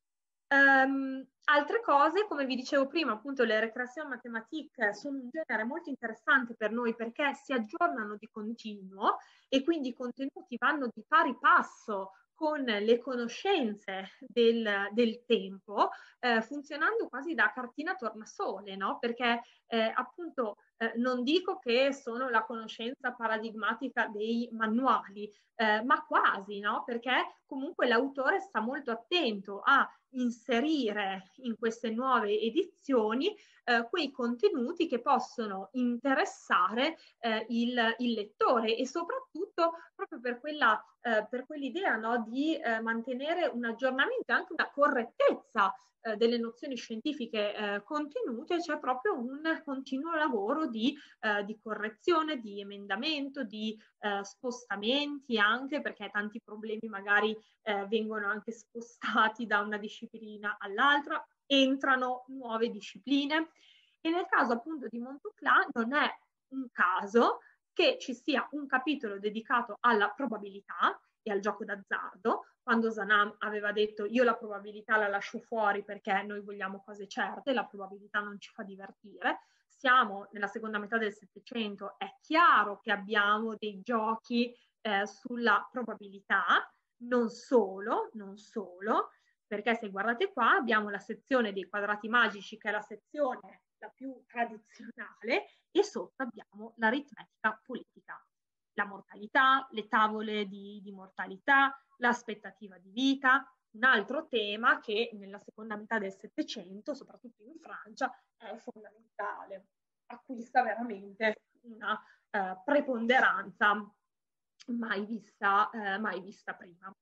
Altre cose, come vi dicevo prima, appunto le Récréations mathématiques sono un genere molto interessante per noi perché si aggiornano di continuo e quindi i contenuti vanno di pari passo con le conoscenze del tempo, funzionando quasi da cartina tornasole, no? Perché appunto non dico che sono la conoscenza paradigmatica dei manuali, ma quasi, no? Perché comunque l'autore sta molto attento a inserire in queste nuove edizioni quei contenuti che possono interessare il lettore e soprattutto proprio per quell'idea, no, di mantenere un aggiornamento e anche una correttezza delle nozioni scientifiche contenute. C'è proprio un continuo lavoro di correzione, di emendamento, di spostamenti, anche perché tanti problemi magari vengono anche spostati da una disciplina all'altra, entrano nuove discipline e nel caso appunto di Montucla non è un caso che ci sia un capitolo dedicato alla probabilità e al gioco d'azzardo, quando Ozanam aveva detto io la probabilità la lascio fuori perché noi vogliamo cose certe, la probabilità non ci fa divertire. Siamo nella seconda metà del Settecento, è chiaro che abbiamo dei giochi sulla probabilità, non solo, perché se guardate qua abbiamo la sezione dei quadrati magici, che è la sezione la più tradizionale, e sotto abbiamo l'aritmetica politica, la mortalità, le tavole di mortalità, l'aspettativa di vita. Un altro tema che nella seconda metà del Settecento, soprattutto in Francia, è fondamentale, acquista veramente una preponderanza mai vista prima.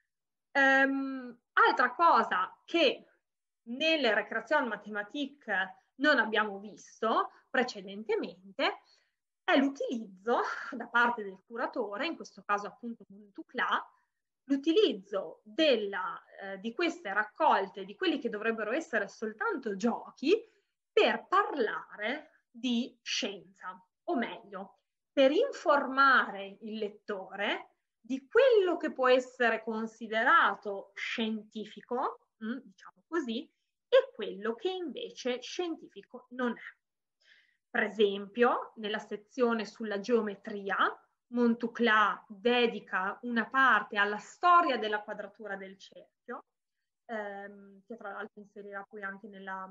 Altra cosa che nelle Récréations mathématiques non abbiamo visto precedentemente è l'utilizzo da parte del curatore, in questo caso appunto Montucla, l'utilizzo di queste raccolte, di quelli che dovrebbero essere soltanto giochi, per parlare di scienza, o meglio, per informare il lettore di quello che può essere considerato scientifico, diciamo così, e quello che invece scientifico non è. Per esempio, nella sezione sulla geometria, Montucla dedica una parte alla storia della quadratura del cerchio, che tra l'altro inserirà poi anche nella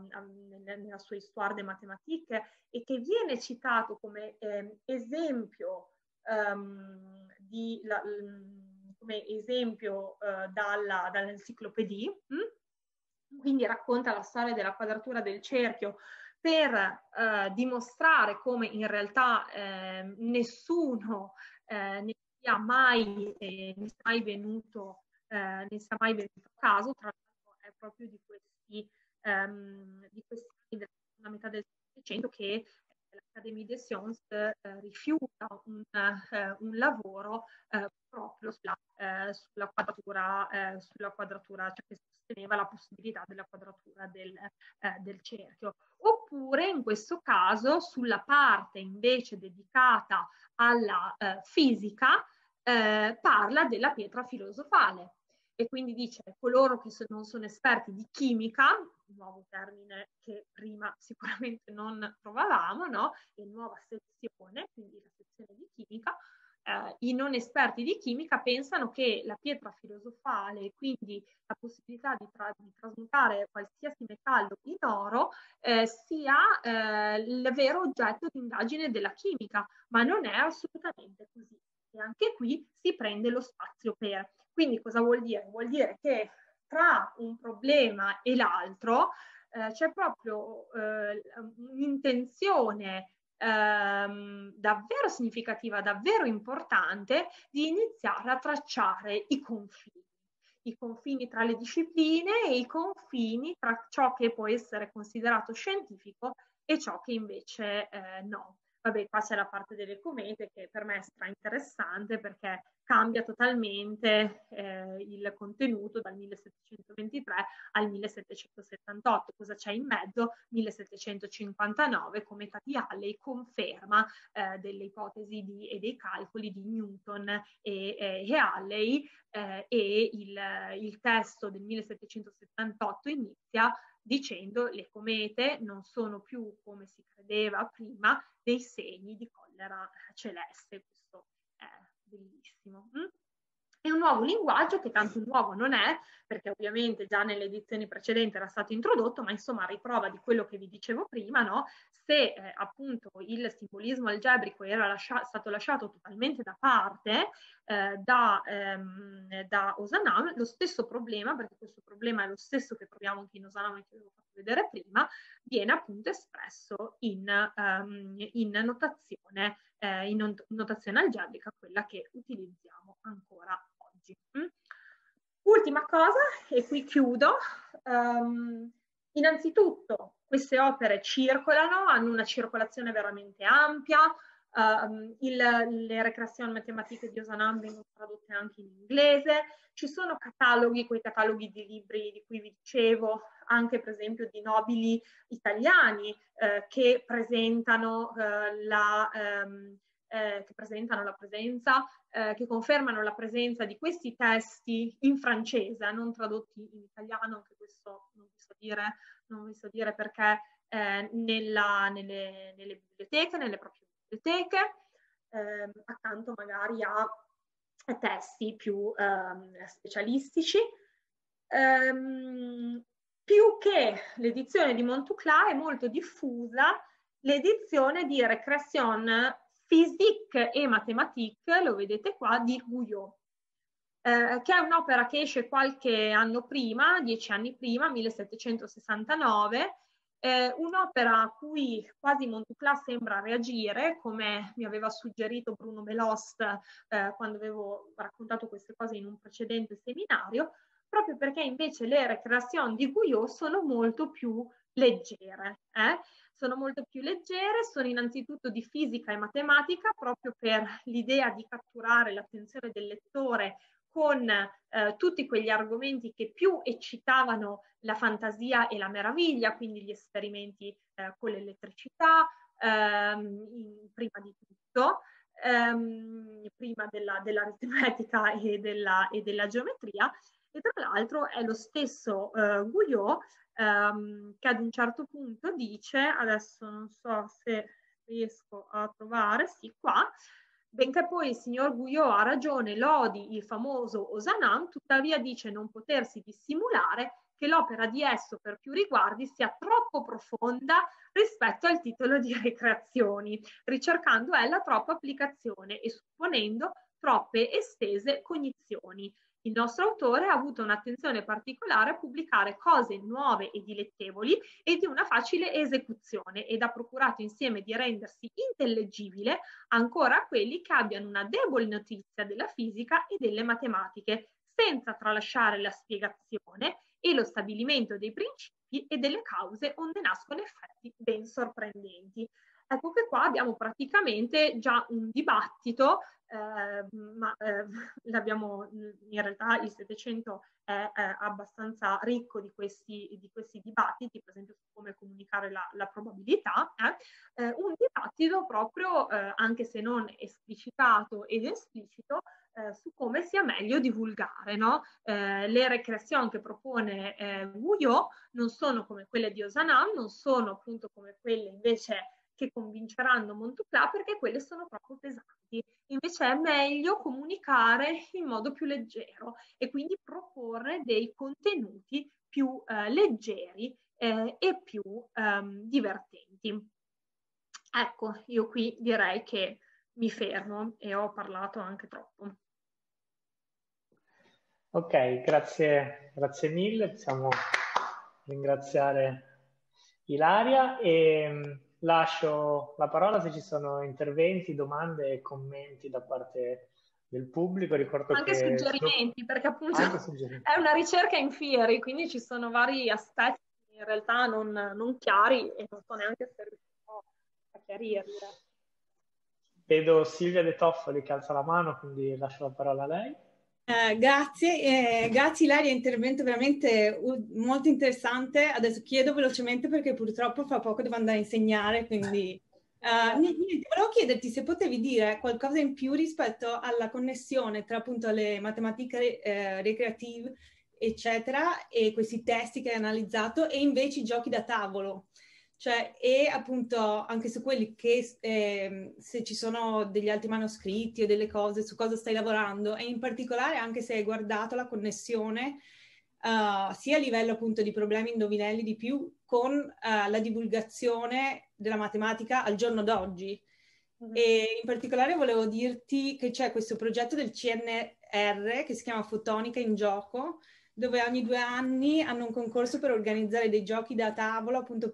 sua Histoire des mathématiques, e che viene citato come esempio come esempio dall'enciclopedia. Quindi racconta la storia della quadratura del cerchio per dimostrare come in realtà nessuno ne sia mai venuto a caso. Tra l'altro è proprio di questi anni della seconda metà del Settecento che l'Académie des Sciences rifiuta un lavoro proprio sulla quadratura, cioè che sosteneva la possibilità della quadratura del cerchio. Oppure in questo caso sulla parte invece dedicata alla fisica parla della pietra filosofale, e quindi dice coloro che non sono esperti di chimica, un nuovo termine che prima sicuramente non trovavamo, no? E nuova sezione, quindi la sezione di chimica, i non esperti di chimica pensano che la pietra filosofale, quindi la possibilità di trasmutare qualsiasi metallo in oro, sia il vero oggetto di indagine della chimica, ma non è assolutamente così. E anche qui si prende lo spazio per. Quindi cosa vuol dire? Vuol dire che tra un problema e l'altro c'è proprio un'intenzione davvero significativa, davvero importante di iniziare a tracciare i confini tra le discipline e i confini tra ciò che può essere considerato scientifico e ciò che invece no. Vabbè, qua c'è la parte delle comete che per me è stra-interessante perché cambia totalmente il contenuto dal 1723 al 1778. Cosa c'è in mezzo? 1759, cometa di Halley conferma delle ipotesi e dei calcoli di Newton e Halley, e il testo del 1778 inizia dicendo le comete non sono più, come si credeva prima, dei segni di collera celeste. Questo è bellissimo. È un nuovo linguaggio che tanto nuovo non è, perché ovviamente già nelle edizioni precedenti era stato introdotto, ma insomma a riprova di quello che vi dicevo prima, no? Se appunto il simbolismo algebrico era stato lasciato totalmente da parte da Ozanam, lo stesso problema, perché questo problema è lo stesso che troviamo anche in Ozanam e che avevo fatto vedere prima, viene appunto espresso in notazione algebrica, quella che utilizziamo ancora oggi. Ultima cosa, e qui chiudo. Innanzitutto queste opere circolano, hanno una circolazione veramente ampia. Le Récréations mathématiques di Ozanam vengono tradotte anche in inglese. Ci sono cataloghi, quei cataloghi di libri di cui vi dicevo, anche per esempio di nobili italiani che presentano la presenza, che confermano la presenza di questi testi in francese, non tradotti in italiano. Anche questo non vi so dire perché nelle biblioteche, nelle proprie biblioteche, accanto magari a testi più specialistici. Più che l'edizione di Montucla è molto diffusa l'edizione di Récréation Physique et Mathématiques, lo vedete qua, di Guyot, che è un'opera che esce qualche anno prima, 10 anni prima, 1769, un'opera a cui quasi Montucla sembra reagire, come mi aveva suggerito Bruno Belost quando avevo raccontato queste cose in un precedente seminario, proprio perché invece le Récréations di Guyot sono molto più leggere. Sono molto più leggere, sono innanzitutto di fisica e matematica, proprio per l'idea di catturare l'attenzione del lettore con tutti quegli argomenti che più eccitavano la fantasia e la meraviglia, quindi gli esperimenti con l'elettricità, prima di tutto, prima dell'aritmetica e della geometria. E tra l'altro è lo stesso Guyot che ad un certo punto dice, adesso non so se riesco a trovare, sì, qua, benché poi il signor Guyot ha ragione, lodi il famoso Ozanam, tuttavia dice non potersi dissimulare che l'opera di esso per più riguardi sia troppo profonda rispetto al titolo di Ricreazioni, ricercando ella troppa applicazione e supponendo troppe estese cognizioni. Il nostro autore ha avuto un'attenzione particolare a pubblicare cose nuove e dilettevoli e di una facile esecuzione ed ha procurato insieme di rendersi intellegibile ancora a quelli che abbiano una debole notizia della fisica e delle matematiche, senza tralasciare la spiegazione e lo stabilimento dei principi e delle cause onde nascono effetti ben sorprendenti. Ecco che qua abbiamo praticamente già un dibattito, l'abbiamo, in realtà il Settecento è abbastanza ricco di questi dibattiti, per esempio su come comunicare la probabilità, un dibattito proprio, anche se non esplicitato ed esplicito, su come sia meglio divulgare, no? Le ricreazioni che propone Guyot non sono come quelle di Ozanam, non sono appunto come quelle invece che convinceranno Montclat, perché quelle sono troppo pesanti. Invece è meglio comunicare in modo più leggero e quindi proporre dei contenuti più leggeri e più divertenti. Ecco, io qui direi che mi fermo e ho parlato anche troppo. Ok, grazie mille. Possiamo ringraziare Ilaria e lascio la parola se ci sono interventi, domande e commenti da parte del pubblico. Ricordo anche che suggerimenti, perché appunto è una ricerca in fieri, quindi ci sono vari aspetti in realtà non chiari e non so neanche se riuscirò a chiarirli. Vedo Silvia De Toffoli che alza la mano, quindi lascio la parola a lei. Grazie Ilaria, intervento veramente molto interessante. Adesso chiedo velocemente perché purtroppo fra poco devo andare a insegnare, quindi niente, volevo chiederti se potevi dire qualcosa in più rispetto alla connessione tra appunto le matematiche ricreative, eccetera, e questi testi che hai analizzato e invece i giochi da tavolo. Cioè, e appunto anche su quelli che se ci sono degli altri manoscritti o delle cose, su cosa stai lavorando e in particolare anche se hai guardato la connessione sia a livello appunto di problemi indovinelli di più con la divulgazione della matematica al giorno d'oggi. E in particolare volevo dirti che c'è questo progetto del CNR che si chiama Fotonica in Gioco, dove ogni 2 anni hanno un concorso per organizzare dei giochi da tavolo, appunto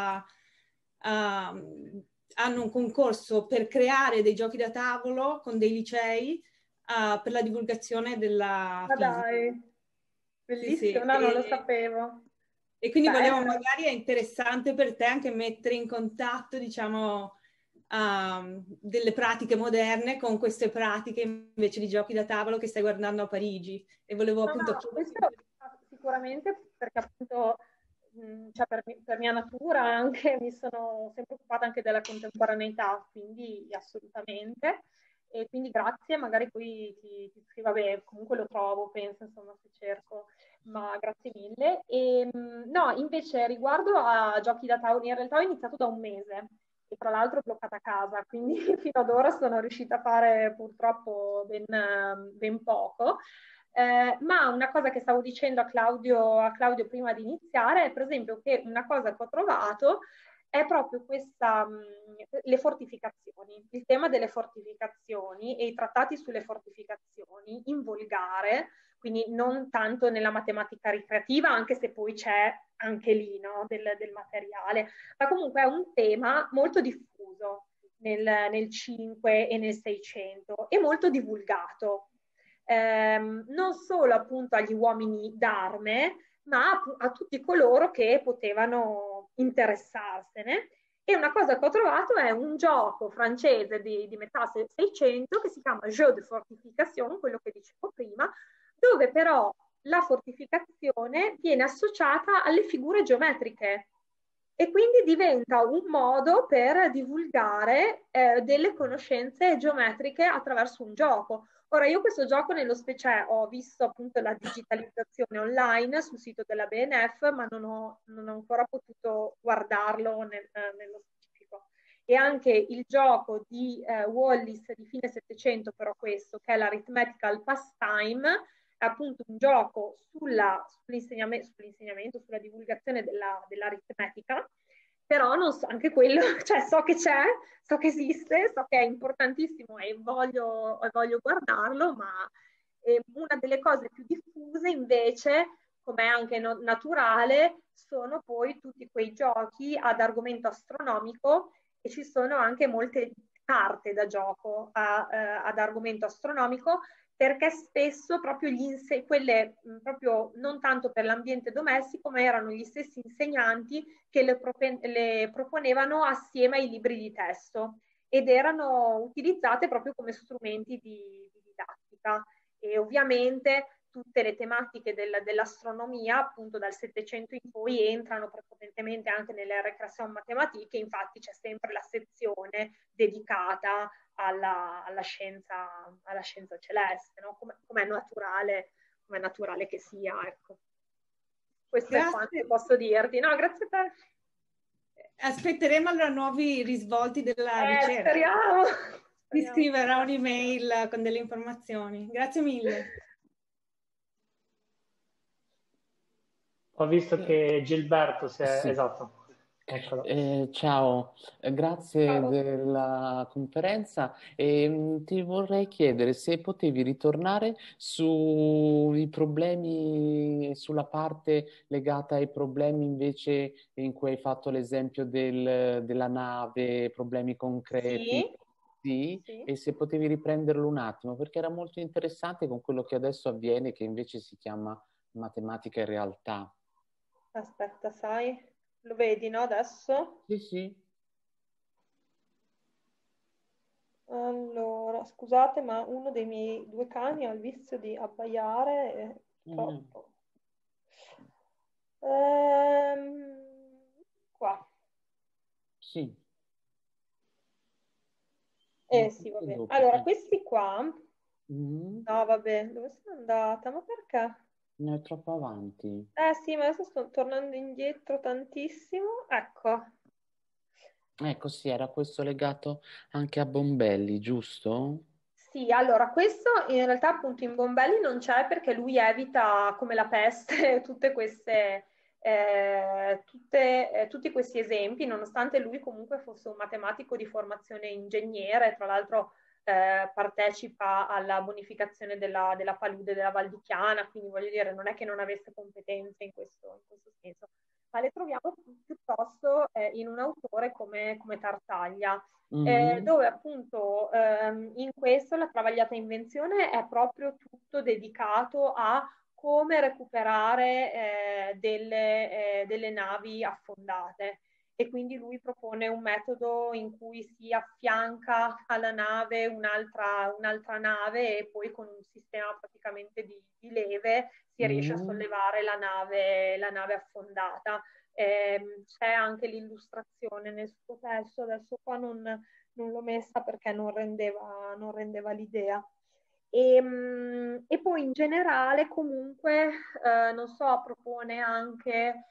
hanno un concorso per creare dei giochi da tavolo con dei licei per la divulgazione della fisica. Dai, bellissimo, sì. No, non lo sapevo. E quindi volevo, magari è interessante per te anche mettere in contatto, diciamo, delle pratiche moderne con queste pratiche invece di giochi da tavolo che stai guardando a Parigi. E volevo appunto questo sicuramente perché appunto cioè per mia natura anche mi sono sempre occupata anche della contemporaneità, quindi assolutamente. E quindi grazie, magari poi ti scrivo, vabbè, comunque lo trovo, penso, insomma, se cerco, ma grazie mille. E no, invece riguardo a giochi da tavolo, in realtà ho iniziato da 1 mese e tra l'altro ho bloccata a casa, quindi fino ad ora sono riuscita a fare purtroppo ben poco. Ma una cosa che stavo dicendo a Claudio prima di iniziare è per esempio che una cosa che ho trovato è proprio le fortificazioni, il tema delle fortificazioni e i trattati sulle fortificazioni in volgare, quindi non tanto nella matematica ricreativa, anche se poi c'è anche lì, no, del materiale, ma comunque è un tema molto diffuso nel 5 e nel 600 e molto divulgato. Non solo appunto agli uomini d'arme, ma a tutti coloro che potevano interessarsene. E una cosa che ho trovato è un gioco francese di metà 600 che si chiama Jeu de Fortification, quello che dicevo prima, dove però la fortificazione viene associata alle figure geometriche e quindi diventa un modo per divulgare delle conoscenze geometriche attraverso un gioco. Ora, io questo gioco nello speciale ho visto appunto la digitalizzazione online sul sito della BNF, ma non ho ancora potuto guardarlo nello specifico. E anche il gioco di Wallis di fine Settecento, però questo, che è l'Arithmetical Pastime, appunto un gioco sull'insegnamento, sulla divulgazione dell'aritmetica, però non so, anche quello, cioè so che c'è, so che esiste, so che è importantissimo e voglio guardarlo, ma una delle cose più diffuse invece, come è anche naturale, sono poi tutti quei giochi ad argomento astronomico, e ci sono anche molte carte da gioco ad argomento astronomico, perché spesso proprio quelle proprio non tanto per l'ambiente domestico, ma erano gli stessi insegnanti che le proponevano assieme ai libri di testo, ed erano utilizzate proprio come strumenti di didattica. E ovviamente tutte le tematiche dell'astronomia, appunto dal Settecento in poi, entrano prepotentemente anche nelle recreazioni matematiche, infatti c'è sempre la sezione dedicata alla scienza celeste, no? Come è naturale che sia, ecco. Questo è quanto posso dirti. No, grazie a te. Aspetteremo allora nuovi risvolti della ricerca. Speriamo. Ti scriverà un'email con delle informazioni. Grazie mille. Ho visto che Gilberto si è... Sì. Esatto. Eccolo. Ciao, grazie Ciao. della conferenza. Ti vorrei chiedere se potevi ritornare sui problemi, sulla parte legata ai problemi invece in cui hai fatto l'esempio della nave, problemi concreti. Sì, e se potevi riprenderlo un attimo, perché era molto interessante con quello che adesso avviene, che invece si chiama matematica in realtà. Aspetta, sai, lo vedi, no, adesso? Sì, sì. Allora, scusate, ma uno dei miei due cani ha il vizio di abbaiare e troppo. Qua. Sì. Sì, vabbè. Allora, questi qua... No, vabbè, dove sono andata? Ma perché? Ne è troppo avanti. Sì, ma adesso sto tornando indietro tantissimo. Ecco. Ecco, sì, era questo legato anche a Bombelli, giusto? Sì, allora questo in realtà appunto in Bombelli non c'è, perché lui evita come la peste tutte queste, tutti questi esempi, nonostante lui comunque fosse un matematico di formazione ingegnere. Tra l'altro partecipa alla bonificazione della palude della Val di Chiana, quindi voglio dire, non è che non avesse competenze in questo senso, ma le troviamo piuttosto in un autore come Tartaglia. Dove appunto in questo la travagliata invenzione è proprio tutto dedicato a come recuperare delle navi affondate, e quindi lui propone un metodo in cui si affianca alla nave un'altra nave, e poi con un sistema praticamente di leve si riesce a sollevare la nave affondata. C'è anche l'illustrazione nel suo testo, adesso qua non l'ho messa perché non rendeva l'idea. E poi in generale comunque, non so, propone anche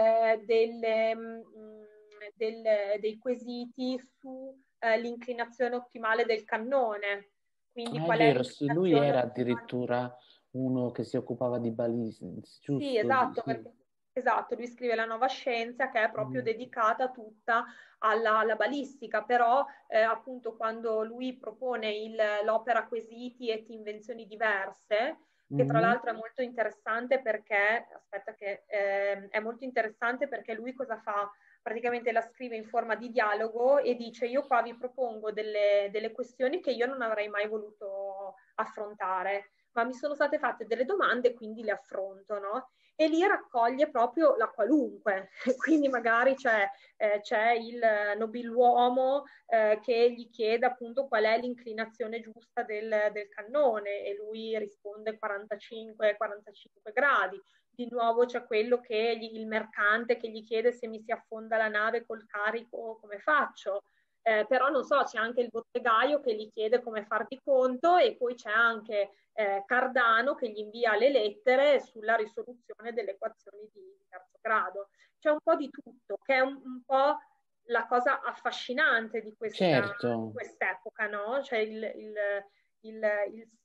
dei quesiti sull'inclinazione ottimale del cannone. Quindi È qual è vero, sì, lui l'inclinazione era ottimale? addirittura uno che si occupava di balistici, giusto? Sì, esatto, Sì. esatto, lui scrive La nuova scienza, che è proprio dedicata tutta alla balistica, però appunto quando lui propone l'opera Quesiti et invenzioni diverse, che tra l'altro è molto interessante perché, aspetta che è molto interessante perché lui cosa fa? Praticamente la scrive in forma di dialogo e dice: io qua vi propongo delle questioni che io non avrei mai voluto affrontare, ma mi sono state fatte delle domande, quindi le affronto, no? E lì raccoglie proprio la qualunque, quindi magari c'è il nobiluomo che gli chiede appunto qual è l'inclinazione giusta del cannone, e lui risponde 45 gradi. Di nuovo c'è quello che il mercante che gli chiede: se mi si affonda la nave col carico come faccio? Però non so, c'è anche il bottegaio che gli chiede come far di conto, e poi c'è anche Cardano che gli invia le lettere sulla risoluzione delle equazioni di terzo grado. C'è un po' di tutto, che è un po' la cosa affascinante di quest'epoca, no? Cioè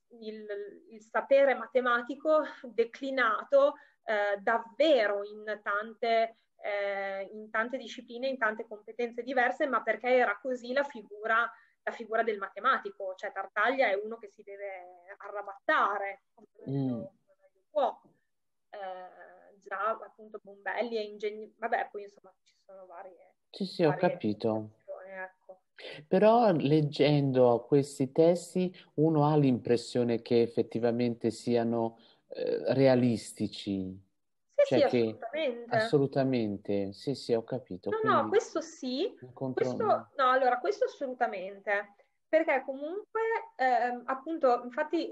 il sapere matematico declinato davvero in tante discipline, in tante competenze diverse, ma perché era così la figura del matematico, cioè Tartaglia è uno che si deve arrabattare, non può. Già appunto Bombelli e Ingegni, vabbè, poi insomma ci sono varie. Sì, ho capito. Ecco. Però leggendo questi testi uno ha l'impressione che effettivamente siano realistici. Sì, Cioè che assolutamente. assolutamente, sì, ho capito. No, Quindi questo sì, allora questo assolutamente, perché comunque appunto, infatti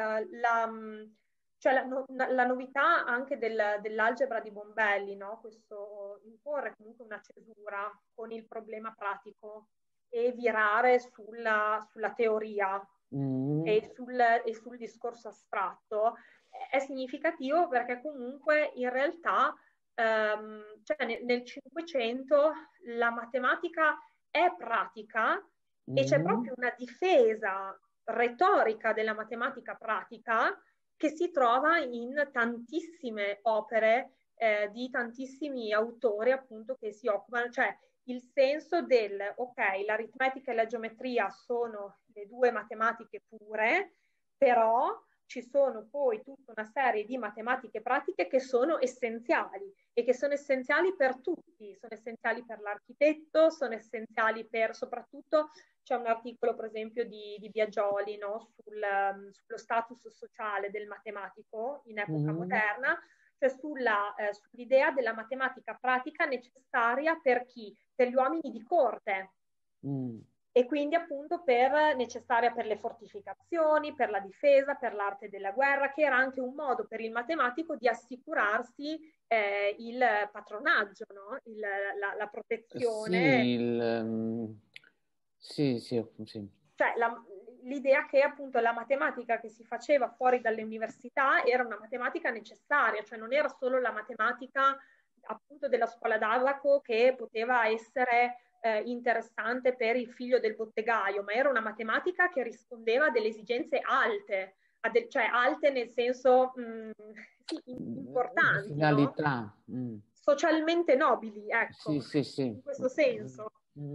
la novità anche dell'algebra di Bombelli, no? Questo imporre comunque una cesura con il problema pratico e virare sulla teoria e sul discorso astratto è significativo perché comunque in realtà cioè nel Cinquecento la matematica è pratica e c'è proprio una difesa retorica della matematica pratica che si trova in tantissime opere di tantissimi autori appunto che si occupano, cioè il senso ok, l'aritmetica e la geometria sono le due matematiche pure, però ci sono poi tutta una serie di matematiche pratiche che sono essenziali e che sono essenziali per tutti, sono essenziali per l'architetto, sono essenziali per soprattutto, c'è un articolo per esempio di Biagioli, no? Sullo status sociale del matematico in epoca moderna, cioè sull'idea della matematica pratica necessaria per chi? Per gli uomini di corte. E quindi appunto necessaria per le fortificazioni, per la difesa, per l'arte della guerra, che era anche un modo per il matematico di assicurarsi il patronaggio, no? La protezione. Sì. Cioè l'idea che appunto la matematica che si faceva fuori dalle università era una matematica necessaria, cioè non era solo la matematica appunto della scuola d'abaco che poteva essere interessante per il figlio del bottegaio, ma era una matematica che rispondeva a delle esigenze alte, cioè alte nel senso sì, importanti, finalità, no? Socialmente nobili, ecco, sì. in questo senso.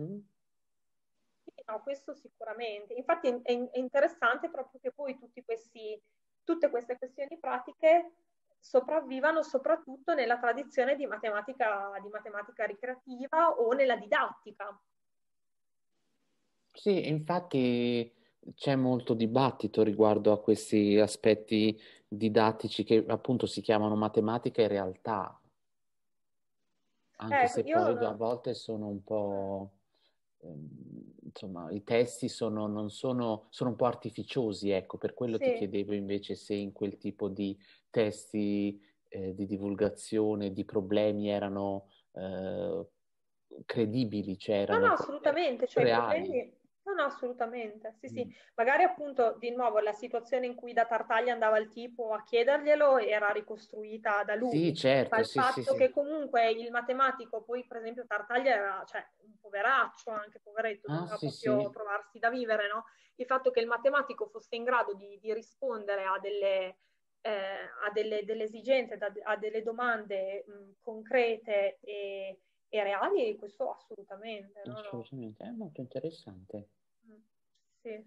No, questo sicuramente. Infatti è interessante proprio che poi tutte queste questioni pratiche sopravvivano soprattutto nella tradizione di matematica ricreativa o nella didattica. Sì, infatti c'è molto dibattito riguardo a questi aspetti didattici che appunto si chiamano matematica e realtà, anche se poi a volte sono un po', insomma, i testi sono un po' artificiosi, ecco, per quello ti chiedevo invece se in quel tipo di testi di divulgazione di problemi erano credibili, cioè erano no, assolutamente, cioè reali. problemi. No, assolutamente, sì. Magari appunto di nuovo la situazione in cui da Tartaglia andava il tipo a chiederglielo era ricostruita da lui. Sì, certo, ma il fatto che comunque il matematico, poi per esempio Tartaglia era un poveraccio, anche poveretto, doveva proprio trovarsi da vivere, no? Il fatto che il matematico fosse in grado di rispondere a delle esigenze, a delle domande concrete e reali, questo assolutamente. Assolutamente, è molto interessante. Sì.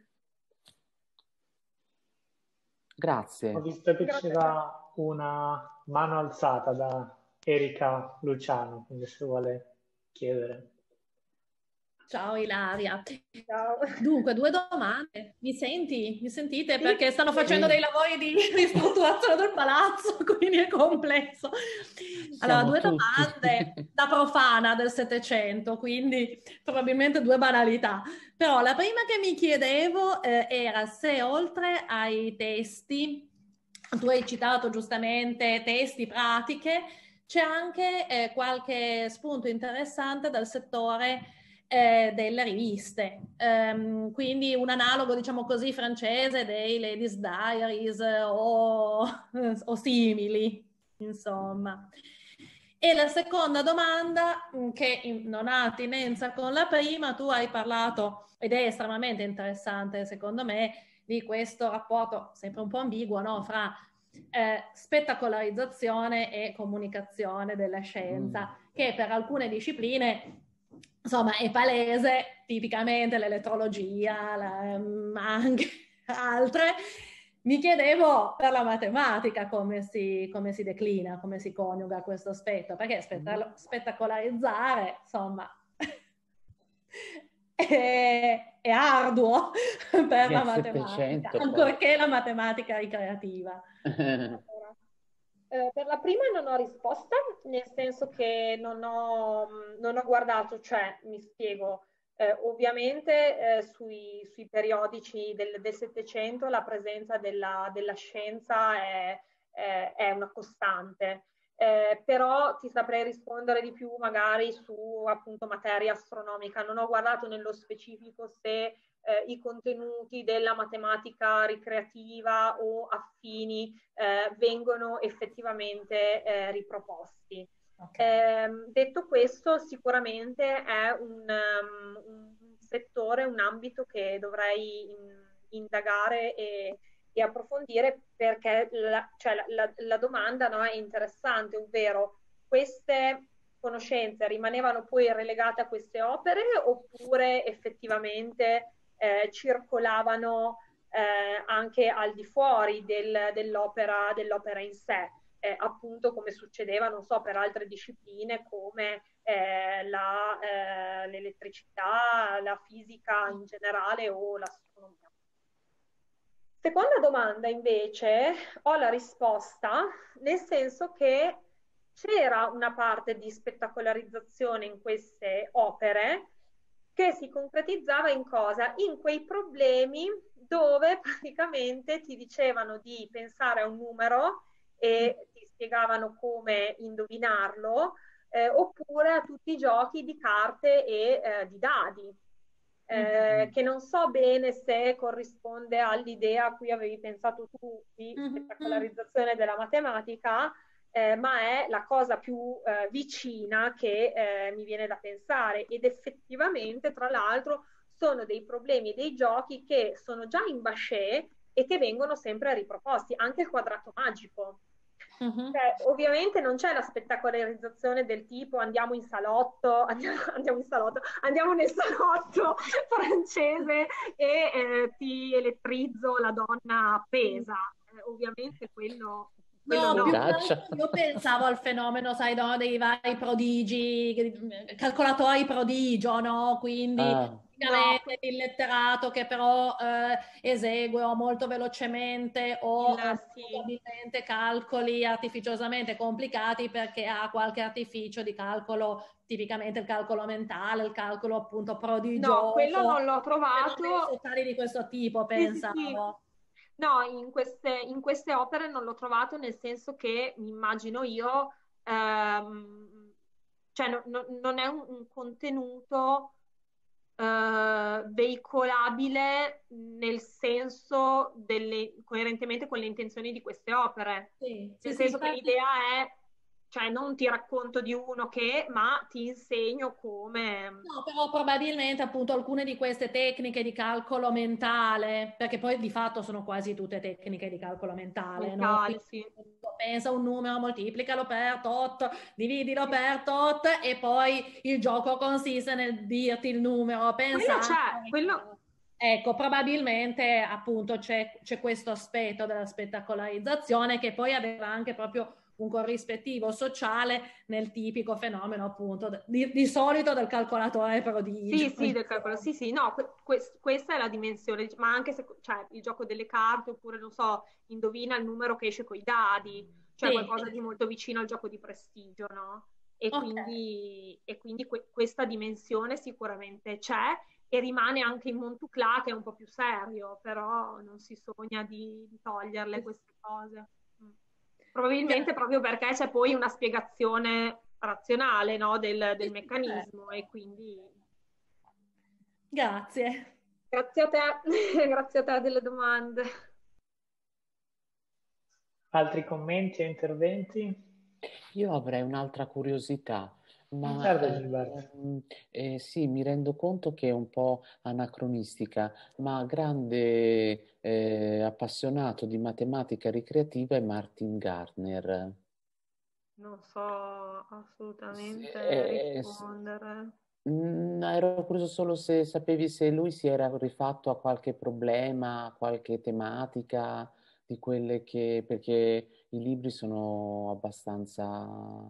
Grazie. Ho visto che c'era una mano alzata da Erika Luciano, quindi se vuole chiedere. Ciao Ilaria. Ciao. Dunque, 2 domande. Mi senti? Mi sentite? Perché stanno facendo dei lavori di ristrutturazione del palazzo, quindi è complesso. Allora, 2 domande da profana del Settecento, quindi probabilmente 2 banalità. Però la prima che mi chiedevo era se oltre ai testi, tu hai citato giustamente testi, pratiche, c'è anche qualche spunto interessante dal settore delle riviste, quindi un analogo, diciamo così, francese dei Ladies Diaries o simili, insomma. E la seconda domanda, che non ha attinenza con la prima, tu hai parlato, ed è estremamente interessante secondo me, di questo rapporto sempre un po' ambiguo, no? Fra spettacolarizzazione e comunicazione della scienza, che per alcune discipline insomma è palese, tipicamente l'elettrologia, ma anche altre. Mi chiedevo per la matematica come si declina, come si coniuga questo aspetto, perché spettacolarizzare, insomma, è arduo per la matematica, ancorché la matematica ricreativa. Per la prima non ho risposta, nel senso che non ho guardato, cioè mi spiego. Ovviamente sui periodici del Settecento la presenza della scienza è una costante, però ti saprei rispondere di più magari su appunto materia astronomica. Non ho guardato nello specifico se i contenuti della matematica ricreativa o affini vengono effettivamente riproposti. Okay. Detto questo, sicuramente è un settore, un ambito che dovrei indagare e approfondire, perché la domanda, no, è interessante, ovvero queste conoscenze rimanevano poi relegate a queste opere oppure effettivamente circolavano anche al di fuori dell'opera in sé, appunto come succedeva, non so, per altre discipline come l'elettricità, la fisica in generale o l'astronomia. Seconda domanda invece ho la risposta, nel senso che c'era una parte di spettacolarizzazione in queste opere che si concretizzava in cosa? In quei problemi dove praticamente ti dicevano di pensare a un numero e ti spiegavano come indovinarlo, oppure a tutti i giochi di carte e di dadi, che non so bene se corrisponde all'idea a cui avevi pensato tu di spettacolarizzazione della matematica, ma è la cosa più vicina che mi viene da pensare, ed effettivamente tra l'altro sono dei problemi e dei giochi che sono già in Bachet e che vengono sempre riproposti, anche il quadrato magico. Cioè, ovviamente non c'è la spettacolarizzazione del tipo andiamo nel salotto francese e ti elettrizzo la donna appesa. Ovviamente quello no. Io pensavo al fenomeno, sai, no, dei vari prodigi, calcolatori prodigio, no? Quindi il letterato che però esegue o molto velocemente o probabilmente calcoli artificiosamente complicati perché ha qualche artificio di calcolo, tipicamente il calcolo mentale, il calcolo appunto prodigioso. No, quello non l'ho trovato. Sociali di questo tipo, pensavo. Sì. No, in queste opere non l'ho trovato, nel senso che mi immagino io, cioè non è un contenuto veicolabile nel senso coerentemente con le intenzioni di queste opere. Nel senso che l'idea è, cioè non ti racconto di uno ma ti insegno come... No, però probabilmente appunto alcune di queste tecniche di calcolo mentale, perché poi di fatto sono quasi tutte tecniche di calcolo mentale, no? Sì. Pensa un numero, moltiplicalo per tot, dividilo per tot e poi il gioco consiste nel dirti il numero. Quello... Ecco, probabilmente appunto c'è questo aspetto della spettacolarizzazione che poi aveva anche proprio un corrispettivo sociale nel tipico fenomeno appunto di solito del calcolatore prodigio. Sì, del calcolo, sì, no, questa è la dimensione, ma anche se, cioè, il gioco delle carte, oppure non so, indovina il numero che esce coi dadi, cioè qualcosa di molto vicino al gioco di prestigio, no? E quindi questa dimensione sicuramente c'è e rimane anche in Montucla, che è un po' più serio, però non si sogna di toglierle queste cose. Probabilmente proprio perché c'è poi una spiegazione razionale, no, del meccanismo e quindi... Grazie. Grazie a te, grazie a te delle domande. Altri commenti o interventi? Io avrei un'altra curiosità. Ma Certo, Gilberto. sì, mi rendo conto che è un po' anacronistica, ma grande appassionato di matematica ricreativa è Martin Gardner. Non so assolutamente Eh, rispondere. ero curioso solo se sapevi se lui si era rifatto a qualche problema, a qualche tematica di quelle perché i libri sono abbastanza...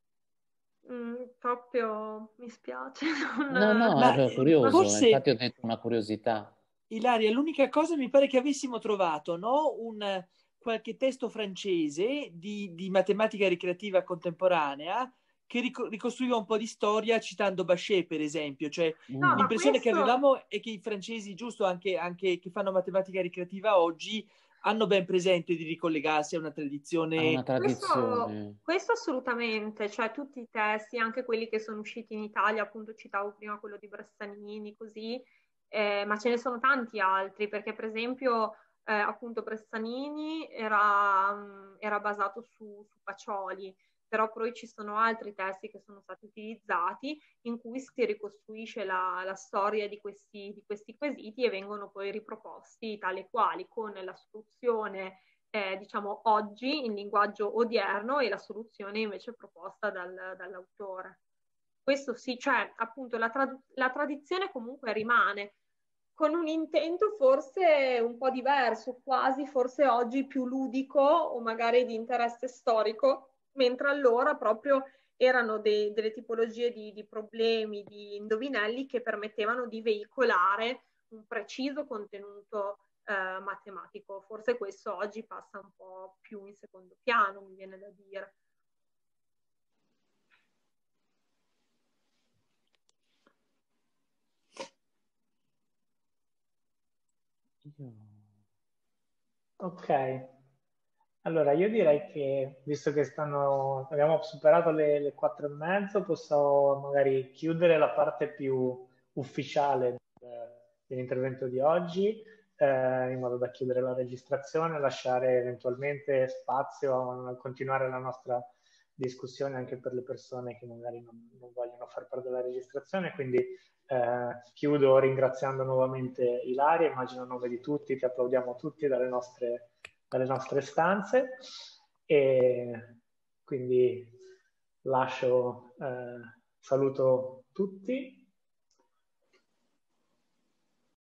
Proprio mi spiace. No, Ma ero curioso, forse, infatti ho detto una curiosità. Ilaria, l'unica cosa mi pare che avessimo trovato, no? Qualche testo francese di matematica ricreativa contemporanea che ricostruiva un po' di storia citando Bachet, per esempio. Cioè, No, ma l'impressione che questo... avevamo è che i francesi, giusto, anche che fanno matematica ricreativa oggi, hanno ben presente di ricollegarsi a una Ha una tradizione. tradizione. Questo assolutamente, cioè tutti i testi, anche quelli che sono usciti in Italia, appunto citavo prima quello di Bressanini, così, ma ce ne sono tanti altri, perché per esempio appunto Bressanini era basato su Pacioli, però poi ci sono altri testi che sono stati utilizzati in cui si ricostruisce la storia di questi quesiti e vengono poi riproposti tale quali, con la soluzione diciamo oggi in linguaggio odierno e la soluzione invece proposta dall'autore. Questo sì, cioè appunto la tradizione comunque rimane con un intento forse un po' diverso, quasi forse oggi più ludico o magari di interesse storico, mentre allora proprio erano delle tipologie di problemi, di indovinelli che permettevano di veicolare un preciso contenuto matematico. Forse questo oggi passa un po' più in secondo piano, mi viene da dire. Ok, allora io direi che visto che abbiamo superato le 4:30, possiamo magari chiudere la parte più ufficiale dell'intervento di oggi, in modo da chiudere la registrazione, lasciare eventualmente spazio a continuare la nostra discussione anche per le persone che magari non vogliono far parte della registrazione. Quindi chiudo ringraziando nuovamente Ilaria, immagino a nome di tutti, ti applaudiamo tutti dalle nostre stanze, e quindi saluto tutti